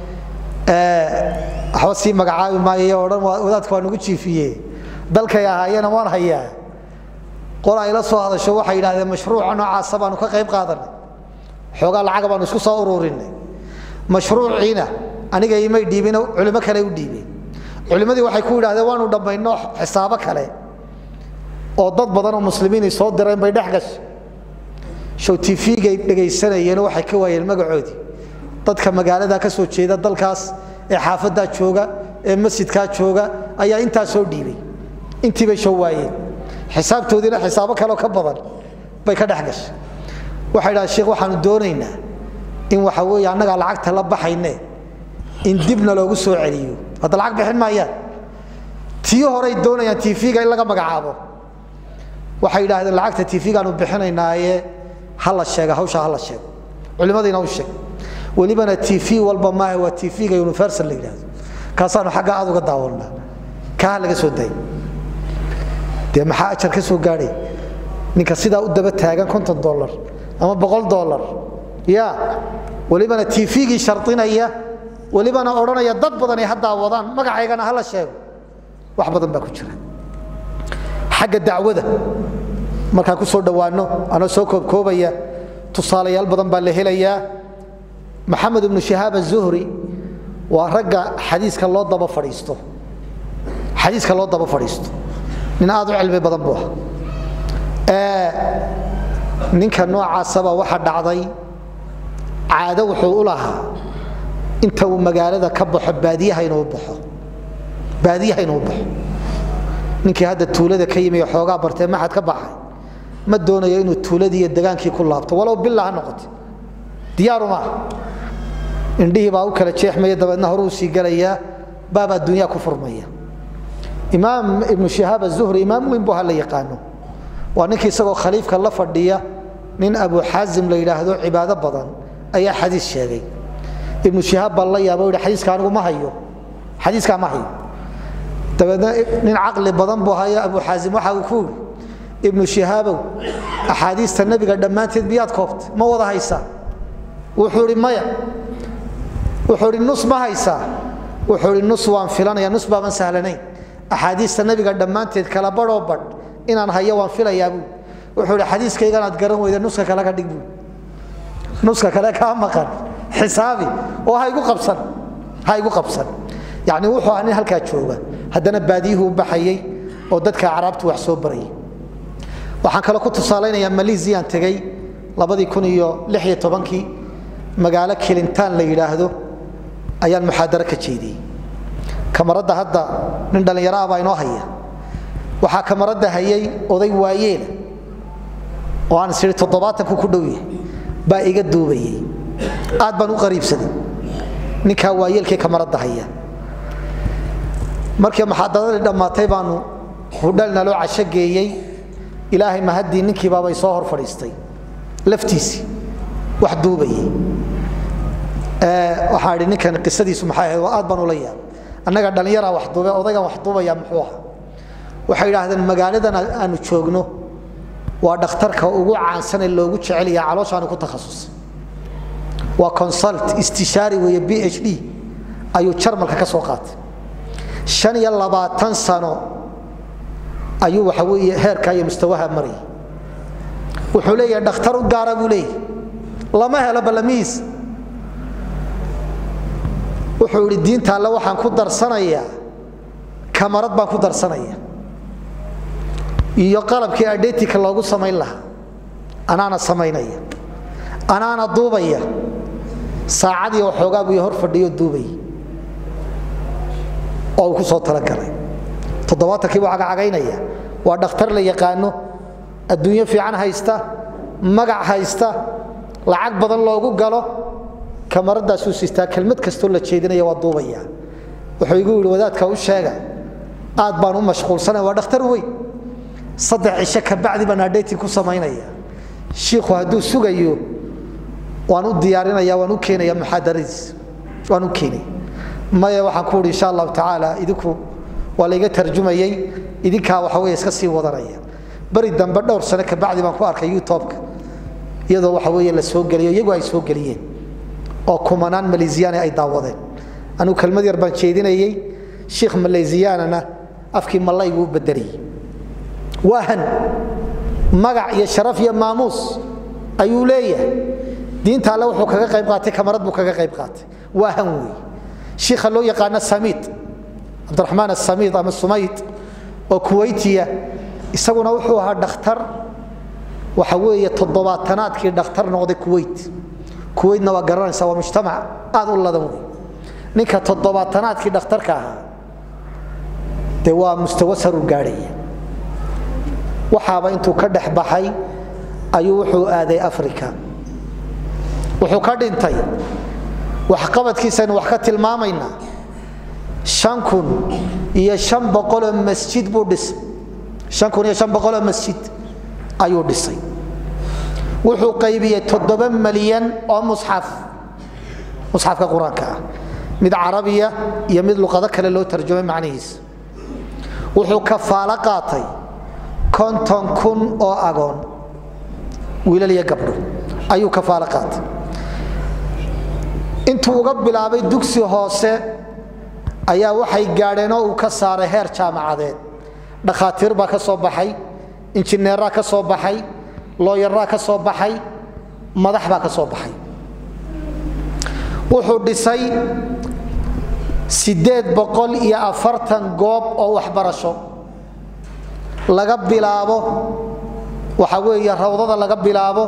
S2: waxba sii magacaabi maayo oo dhan wadaadku waa nagu jiifiyey dalkay ahaayeen waan hayaa qol ay la soo hadasho waxay yiraahdeen mashruuca noocaas baanu ka qayb qaadanay xoogaa lacag baanu isku soo ururinay mashruuciina aniga imay dhiibin culimo kale u dhiibeen culimadii waxay ku yiraahdeen waanu dhamayno xisaabo kale oo dad badan oo muslimiin soo direen bay dhaxgash show tv-ga dhageysanayeen waxay ka waayeen magacoodii dadka magaalada ka soo jeeda dalkaas ee xaafadda jooga ee masjidka jooga ayaa inta soo dhiibay intii bay soo waayeen xisaabtoodina xisaabo kale ka badan bay ka dhaxgash waxay dhahay sheekh waxaanu doonaynaa in waxa weeye annaga lacagta la baxayne in dibna loogu soo celiyo hada lacag bixin maayaan tii hore doonayaan tv-ga in laga magacaabo waxay yiraahdeen lacagta tv-ga aanu bixinaynaaye hala sheega hawsha hala sheego culimadiina u sheeg walibana tv walba ma waa tv-ga universal la yiraahdo kaasaanu xagga aad uga daawanaa ka laga soo day de maxaa ajar ka soo gaaray ninka sida u daba taagan $50 ama $100 ya walibana tv-gi shartinaya walibana oranaya dad badan ay hadda wadaan magaceygana hala sheego wax badan baa ku jira xagga dacwada marka ku soo dhawaano ana soo koobaya tusaalayaal badan baa la helayaa maxamed ibn shihab az-zuhri waa ragga xadiiska loo daba fadhiisto nin aad u cilmi badan buu ninka noocaas ah waxa dhacday caado wuxuu u lahaa inta uu magaalada ka baxo baadiyaha inuu baxo ninkii hadda tuulada ka yimid xoogaa bartay maxad ka baxay ma doonayo inuu tuuladii iyo dagaankii ku laabto walow billaah noqoto diyaaru ma indhihi baa u kala jeexmaya dabadna horu sii galaya baaba dunya ku furmaya imaam ibn shihab az-zuhri imaam weyn buu hal yaqaano waa ninkii isagoo khaliifka la fadhiya nin abu hazim la yiraahdo cibaado badan ayaa xadiis sheegay ibn shihab baa la yaabay xadiiska anigu ma hayo dabadna nin aqli badan buu haya abu hazim waxa uu ku ibn shihab ahadiista nabiga dhamaanteed biyaad koobtay ma wada haysa wuxuu ri maya wuxuu ri nus ma haysa wuxuu ri nus waan filanaya nus baaban sahlanayn ahadiista nabiga dhamaanteed kala badho badh inaan hayo waan filayaa wuxuu ri xadiiskaygan aad garan weyda nuska kala ka dhigbu nuska kala ka maqan xisaabi oo ha igu qabsan yani wuxuu aan halka jooga hadana baadiyuhu baxayay oo dadka carabtu wax soo baray waxaan kala ku tusaalaynayaa Malaysia aan tagay 2016 magaalo Kelintan la yiraahdo ayaan muhaadara ka jeediyay kamarada hadda nin dhalinyaro ah inoo haya waxa kamarada hayay oday waayeen oo aan 70 ku dhow yahay baa iga duubayay aad baan u qariibsaday ninka waayeelkii kamarada haya markii muhaadarada dhamaatay baanu hudalna loo cashageeyay ilaahay mahadii ninkii baabay soo hor fadhiistay laftiisi wax duubayay waxa ri ninkan qisadiisu maxay ahayd aad baan u leeyahay annaga dhalinyaro wax duubay odaygan wax duubaya muxuu ahaa waxay yiraahdeen magaaladan aanu joogno waa dhakhtarka ugu caansan ee loogu jecel yahay calooshaan ku takhasus waa consult istishaari weeye PhD ayuu Jarmalka ka soo qaatay 25 sano ayuu waxa weeye heerka iyo mustawaha maray wuxuu leeyahay dhakhtar u gaar ah buu leeyahay lama helo balamiis wuxuu yiri diinta alla waxaan ku darsanayaa kamarad baan ku darsanayaa iyo qalabkii adeetika loogu sameyn lahaa anaana samaynaya anaana duubaya saacadii waxoogaa buu hor fadhiyo duubay oo ku soo talagalay 70kii buu cagacagaynaya waa dhakhtar la yaqaano adduunyo fiican haysta magac haysta lacag badan loogu galo kamaradaas uu siistaa kelmad kastoo la jeedinaya waa duubaya wuxuu igu yiri wadaadka u sheega aad baan u mashquulsanahay waa dhakhtar weyn 3 cisho ka bacdi baan update ku sameynaya sheekhu haduu sugayo waan u diyaarinaya waan u keenaya muxaadaradiis waan u keenay maya waxaan ku insha Allah taala idinku wala iga tarjumayay idinka waxa way iska sii wadanaya bari dambe dhowr sano ka bacdi baan ku arkay YouTube-ka iyadoo waxa way la soo galiyo iyagu ay soo galiyeen oo kumanaan Maleesiyaan ay daawadeen anu kelmad yar baan jeedinayay sheekh Maleesiyaanana afkii malay uu bedelay wahan magac iyo sharaf iyo maamuus ayuu leeyahay diinta alla wuxuu kaga qayb qaatay kamarad buu kaga qayb qaatay wahan weey sheekh loo yaqaan Samit Abdurrahman as-Samit ama Sumayt oo Kuwaitiya isaguna wuxuu ahaa dhakhtar waxa weeye 70aadkii dhakhtar noqday Kuwait waa garanaysa waa mujtamac aad u ladan weey ninka 70aadkii dhakhtarka ahaa de waa mustawa sar u gaadhay waxaaba intuu ka dhax baxay ayuu wuxuu aaday Afrika wuxuu ka dhintay wax qabadkiisa wax ka tilmaamayna 5,500 masjid buu dhisay 5,500 masjid ayuu dhisay wuxuu qaybiyay 7 milyan oo mushafka quraanka mid carabiya iyo mid luqado kale loo tarjumay macnihiisa wuxuu kafaala qaatay 50,000 oo agoon wiilal iyo gabdho ayuu kafaala qaatay intuu uga bilaabay dugsi hoose ayaa waxay gaadheen oo uu ka saaray heer jaamacadeed dhakhaatiir baa ka soo baxay injineeraa ka soo baxay looyaraa ka soo baxay madax baa ka soo baxay wuxuu dhisay 840 goob oo waxbarasho laga bilaabo waxa weeye rawdada laga bilaabo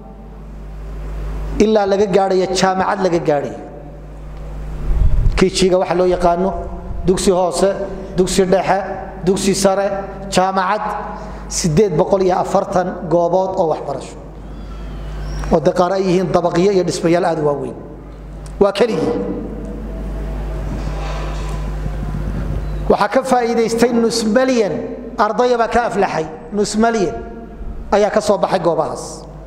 S2: ilaa laga gaadhay jaamacad laga gaadhay kiijiga waxa loo yaqaano dugsi hoose dugsi dhexe dugsi sare jaamacad 840 goobood oo waxbarasho oo daqaar ay yihiin dabaqyo iyo dhismayaal aad waaweyn waa kaliya waxa ka faa'iideystay nus milyan arday baa ka aflaxay nus milyan ayaa ka soo baxay goobahaas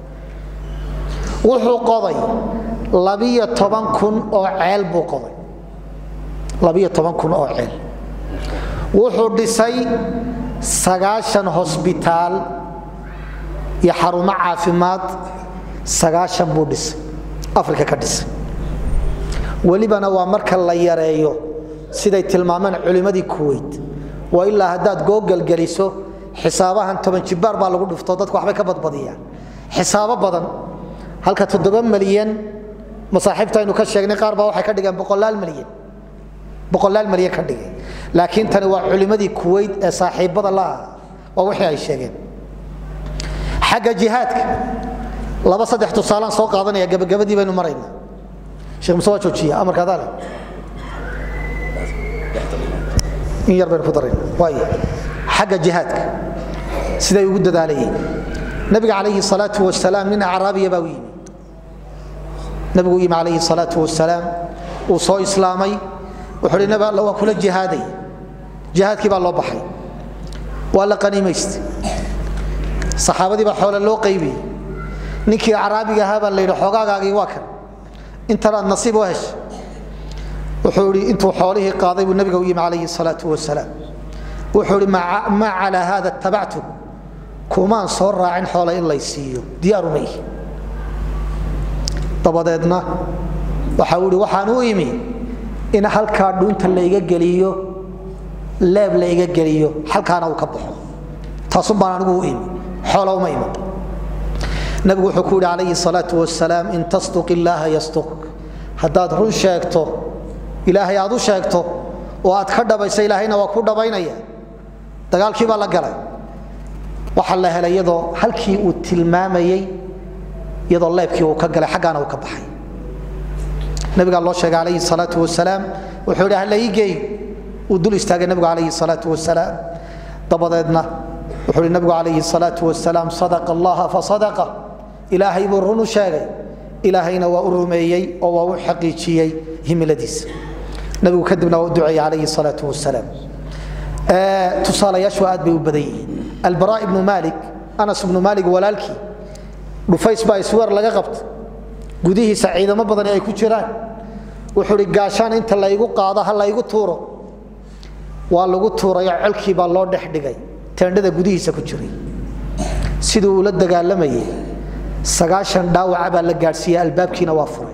S2: wuxuu qoday 12,000 oo ceel buu qoday 12,000 oo ceel wuxuu dhisay 9 hospitaal ya xarumo caafimaad 9 buu dhisay Afrika ka dhisay walibana waa marka la yareeyo siday tilmaamaan culimadii Kuwait waa ilaa hadaad Google galiso xisaabahan 10 jibaar baa lagu dhufto dadku waxba ka badbadiyaan xisaabo badan halka 7 milyan masaaxiibtaynu ka sheegnay qaar baa waxay ka dhigaan 100 milyan ka dhigay laakiin tan waa culimadii Kuwait ee saaxiibada la oo wixii ay sheegeen xagga jihaadka 2-3 tusaalaan soo qaadanaya gabagabadii baynu maraynaa sheekh Musa Joojiya amarka daal in yar baan ku daray way xagga jihaadka siday ugu dadaalayeen nabiga kaleeyhi salaatu wasalaam min arabiya baawi nabigu yima kaleeyhi salaatu wasalaam oo soo islaamay wuxuu nabi Allah waa kula jihaaday jihaadkii baa loo baxay waa la qaniimaystay saxaabadii baa xoolo loo qaybiyay ninkii arabiga ahaa baa leeyahay xogaagaagii waa kan inta nasiib u heshay wuxuu yiri intuu xoolihii qaaday buu nabiga u yimi kaleeyhi salaatu wasalaam wuxuu yiri ma ala hada tabactu kumaan soo raacin xoolo in la siiyo diyaar uma ihi dabadeedna waxa uu yiri waxaan u yimi in halka dhunta la iga galiyo leeb la iga galiyo halkaana uu ka baxo taasoo baan anigu u imi xoolo uma imi nabigu wuxuu ku yiri kaleeyhi salaatu wasalaam in tasduqillaha yasduq hadaad run sheegto ilaahay aad u sheegto oo aad ka dhabayso ilaahayna waa ku dhabaynaya dagaalkii baa la galay waxa la helay iyadoo halkii uu tilmaamayay iyadoo leebkii uu ka galay xaqana uu ka baxay nabiga loo sheegay calayhi salaatu wasalaam wuxuu yidhi hal iigay uu dul istaagay nabiga calayhi salaatu wasalaam dabadeedna wuxuu yidhi nabiga calayhi salaatu wasalaam sadaqa allah fa sadaqa ilaahay buu run u sheegay ilaahayna waa u rumeeyey oo waa u xaqiijiyey himiladiisa nabigu kadibna waa u duceeyey calayhi salaatu wasalaam tusaalayaashu aad bay u badan yihiin albaraa ibnu maalik anas ibnu maalik walaalkii dhufays baa isweer laga qabtay gudihiisa ciidamo badan ay ku jiraan wuxuu yidhi gaashaan inta laygu qaado ha laygu tuuro waa lagu tuurayo colkii baa loo dhex dhigay teendhada gudihiisa ku jiray siduu ula dagaalamayay 9 dhaawac baa la gaarsiiyay albaabkiina waa furay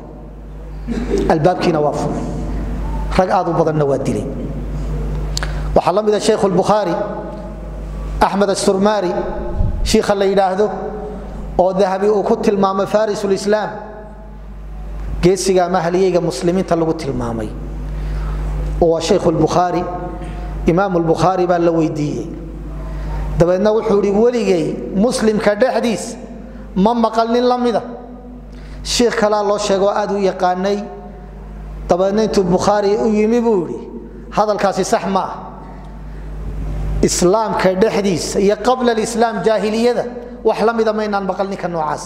S2: rag aad u badanna waa dilay waxa la mid ah sheekh al-bukhari ahmed as-surmari sheekh la yiraahdo oo dahabi uu ku tilmaamay farisul islam geesiga mahliyayga muslimiinta lagu tilmaamay oo sheekh al-bukhari imaam al-bukhari baa la weydiiyay dabeedna wuxuu yiri waligay muslimka dhaxdiis ma maqalnin lamida sheekh kala loo sheego aad u yaqaanay dabeedna intuu bukhari u yimi buu yiri hadalkaasi sax ma ah islaamka dhaxdiis iyo qabla al-islam jaahiliyada wax lamida ma inaan maqalnin ka noocaas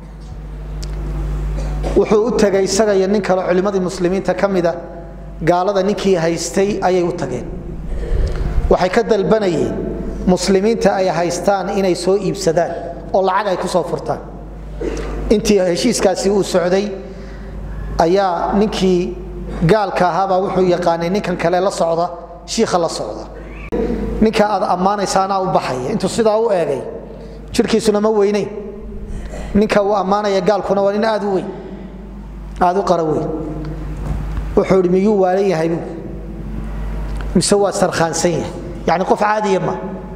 S2: wuxuu u tagay isaga iyo nin kale culimadii muslimiinta kamida gaalada ninkii haystay ayay u tageen waxay ka dalbanayeen muslimiinta ay haystaan inay soo iibsadaan oo lacag ay ku soo furtaan intii heshiiskaasi uu socday ayaa ninkii gaalka ahaa wuxuu yaqaanay ninkan kale la socda sheekha la socda ninka aad amaanaysaana u baxay intuu sidaa u eegay jirkiisuna ma weynay ninka uu amaanaya gaalkuna waa in aad u weyn aad u qaraway wuxuu yiri miyuu waalan yahay mise waa sarkhaansan yahay yani qof caadi ma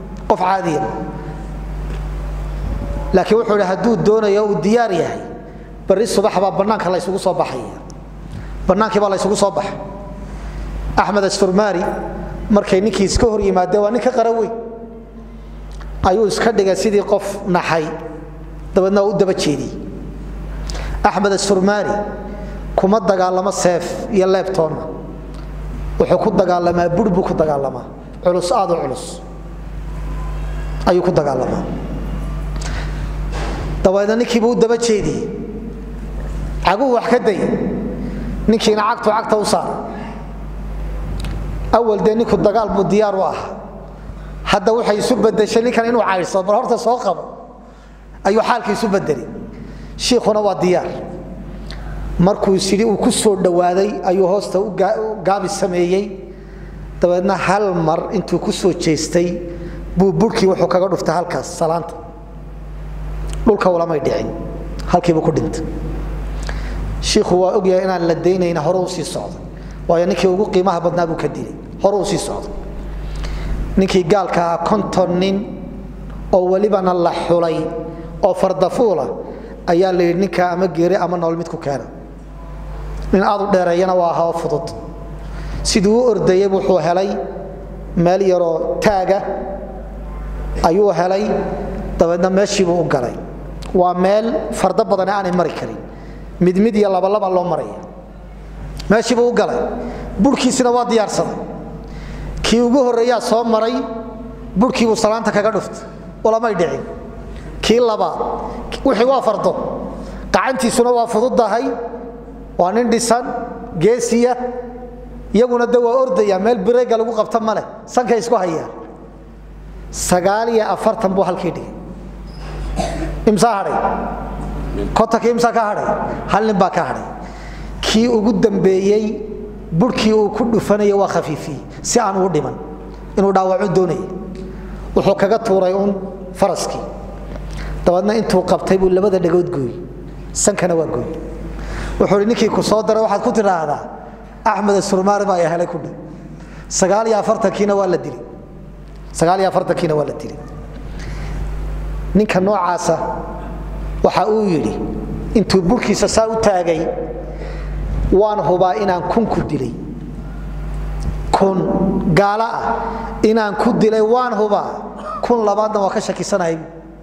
S2: laakiin wuxuu yiri haduu doonayo uu diyaar yahay bari subax baa banaanka la isugu soo baxaya banaankii baa la isugu soo baxay ahmed as-surmari markay ninkii iska hor yimaadeen waa ninka qaraway ayuu iska dhigay sidii qof naxay dabadna uu daba jeediyay ahmed as-surmari kuma dagaalamo seef iyo leebtoon wuxuu ku dagaalamaa burbu ku dagaalamaa culus aad u culus ayuu ku dagaalamaa dabadna ninkii buu daba jeediyay agu wax ka day ninkii cagta u saar awal deeniku dagaal buu diyaar u ah hadda waxay isu bedeshay ninkan inuu caayso bar horta soo qabo ayuu xaalkiisu bedelay sheekhuna waa diyaar markuu sidii uu ku soo dhawaaday ayuu hoosta u gaabi sameeyay dabeedna hal mar intuu ku soo jeestay buu burkii wuxuu kaga dhuftay halkaas salaanta dhulka wala may dhicin halkii buu ku dhintay sheekhu waa ogyahay inaan la deynayna hore u sii socdo waayo ninkii ugu qiimaha badnaa buu ka dilay hore u sii socdo ninkii gaalka kontonin oo walibana la xulay oo fardafuula ayaa la yiri ninka ama geeri ama nool mid ku keena nin aad u dheereeyana waa ahaa fudud sidoo ordayay wuxuu helay meel yaro taaga ayuu helay dabeedna meeshii buu u galay waa meel farda badan aan mari karin mid iyo laba loo maray meeshii buu u galay burkiisina waa diyaarsaday kii ugu horeeyaa soo maray burkii uu salaanta kaga dhuftay wala may dhicin kii labaad wixii waa fardo qacantiisuna waa fududahay waa nin dhisan geesiya iyaguna dawaa ordaya meel bireega lagu qabta male sanka isku hayaan 49 buu halkii dhigay imsa haray kota imsa ka haray hal nin baa ka haray kii ugu dambeeyay burkii uu ku dhufanay waa khafiifi si aan u dhiman inuu dhaawaco doonay wuxuu kaga tuuray faraskii dawadna intuu qabtay buu labada dhagood gooy sankana waa gooy wuxuu ninkii ku soo daray waxaad ku tiraahdaa ahmed as-surmari baa yahay ku dhig 49 kiina waa la dilay 49 kiina waa la dilay ninka noocaasa waxa uu yiri intuu burkiisa saa u taagay waan hubaa inaan kun ku dilay kun gaala inaan ku dilay waan hubaa kun labaadna waa ka shakisanahay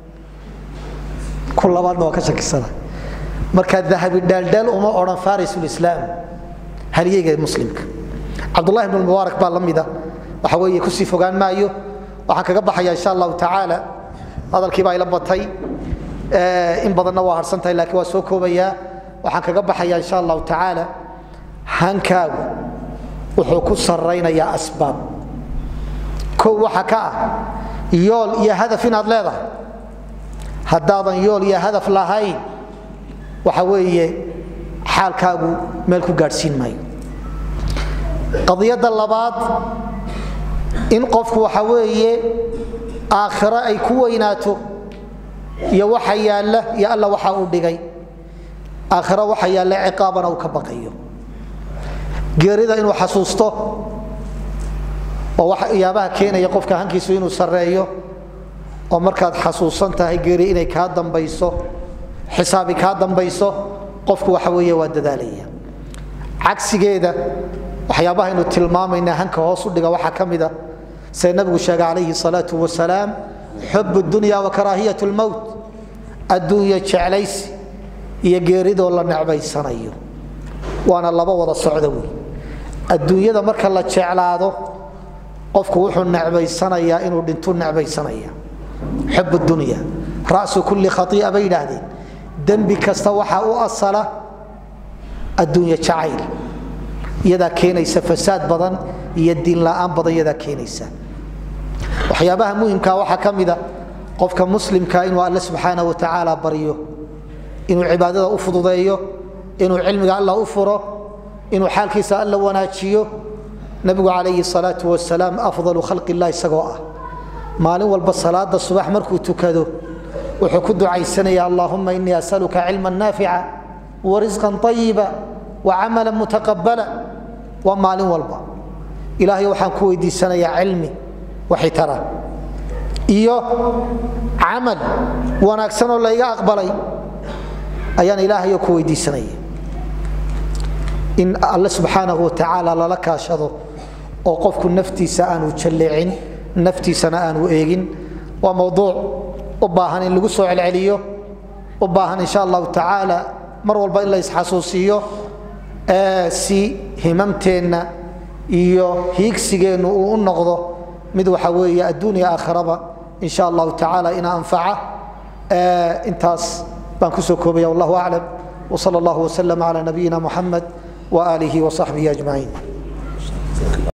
S2: kun labaadna waa ka shakisanahay marka dahabi daldal uma oran farisul islam haliyayga muslimka abdullah ibn mubarak baa lamida waxa weeye ku sii fogaan maayo waxaan kaga baxayaa insha Allah taala hadalkii baa ila batay in badanna waa harsantahay laakiin waa soo koobaya waxaan kaga baxayaa insha Allah taala hankaagu wuxuu ku sareynayaa asbaab ko waxa ka ah yool iyo hadaf inaad leedahay haddaadan yool iyo hadaf lahayn waxa weeye xaalkaagu meel ku gaarsiin maayo qadiyada labaad in qofku waxa weeye aakhira ay ku weynaato iyo waxa yaala iyo alla waxa uu dhigay aakhira waxa yaala ciqaabana uu ka baqayo geerida inuu xasuusto oo waxa yaabaha keenaya qofka hankiisu inuu sareeyo oo markaad xasuusan tahay geeri inay ka dambayso xisaabi ka dambayso qofku waxa weeye waa dadaalaya cagsigeeda waxyaabaha inuu tilmaamayna hanka hoos u dhiga waxa kamida say nabigu sheegay calayhi salaatu wasalaam حب الدنيا وكراهية الموت الدنيا جعليس iyo geerido la nacbaysanayo waana laba wada socdaway adduunyada marka la jeclaado qofku wuxuu nacbaysanayaa inuu dhinto nacbaysanaya حب الدنيا راس كل خطيئه بينادين dambi kasta waxa uu asala adduunya jacayl iyada keenaysa fasaad badan iyo diin la'aan badan iyada keenaysa waxyaabaha muhiimka waxa kamida qofka muslimka inuu Allah subhanahu wa ta'ala bariyo inuu cibaadada u fududeeyo inuu cilmiga Allah u furo inuu xaalkiisa Allah wanaajiyo nabigu calayhi salaatu wasalaam afdalu khalqi Allah isagoo ah maalin walba salaada subax markuu tukado wuxuu ku ducaysanaya Allahumma inni as'aluka ilman nafi'a wa rizqan tayyiba wa 'amalan mutaqabbala wa maalin walba ilaahay waxaan ku weydiisanayaa cilmi waxay tara iyo amal wanaagsan oo la iga aqbalay ayaan ilaahay ku weydiisanaya in Allah subhanahu wa ta'ala la kaashado oo qofku naftiisa aanu jaleecin naftiisana aanu eegin waa mawduuc u baahan in lagu soo celceliyo u baahan insha Allah ta'ala mar walba in la isxasuusiyo si himamteena iyo hiigsigeenu uu noqdo mid waxa weeye adduunya aakhiraba insha Allah ta'ala ina anfaca intaas baan ku soo koobaya wallahu a'lam wa sallallahu wa sallam ala nabiyyina Muhammad wa alihi wa sahbihi ajma'in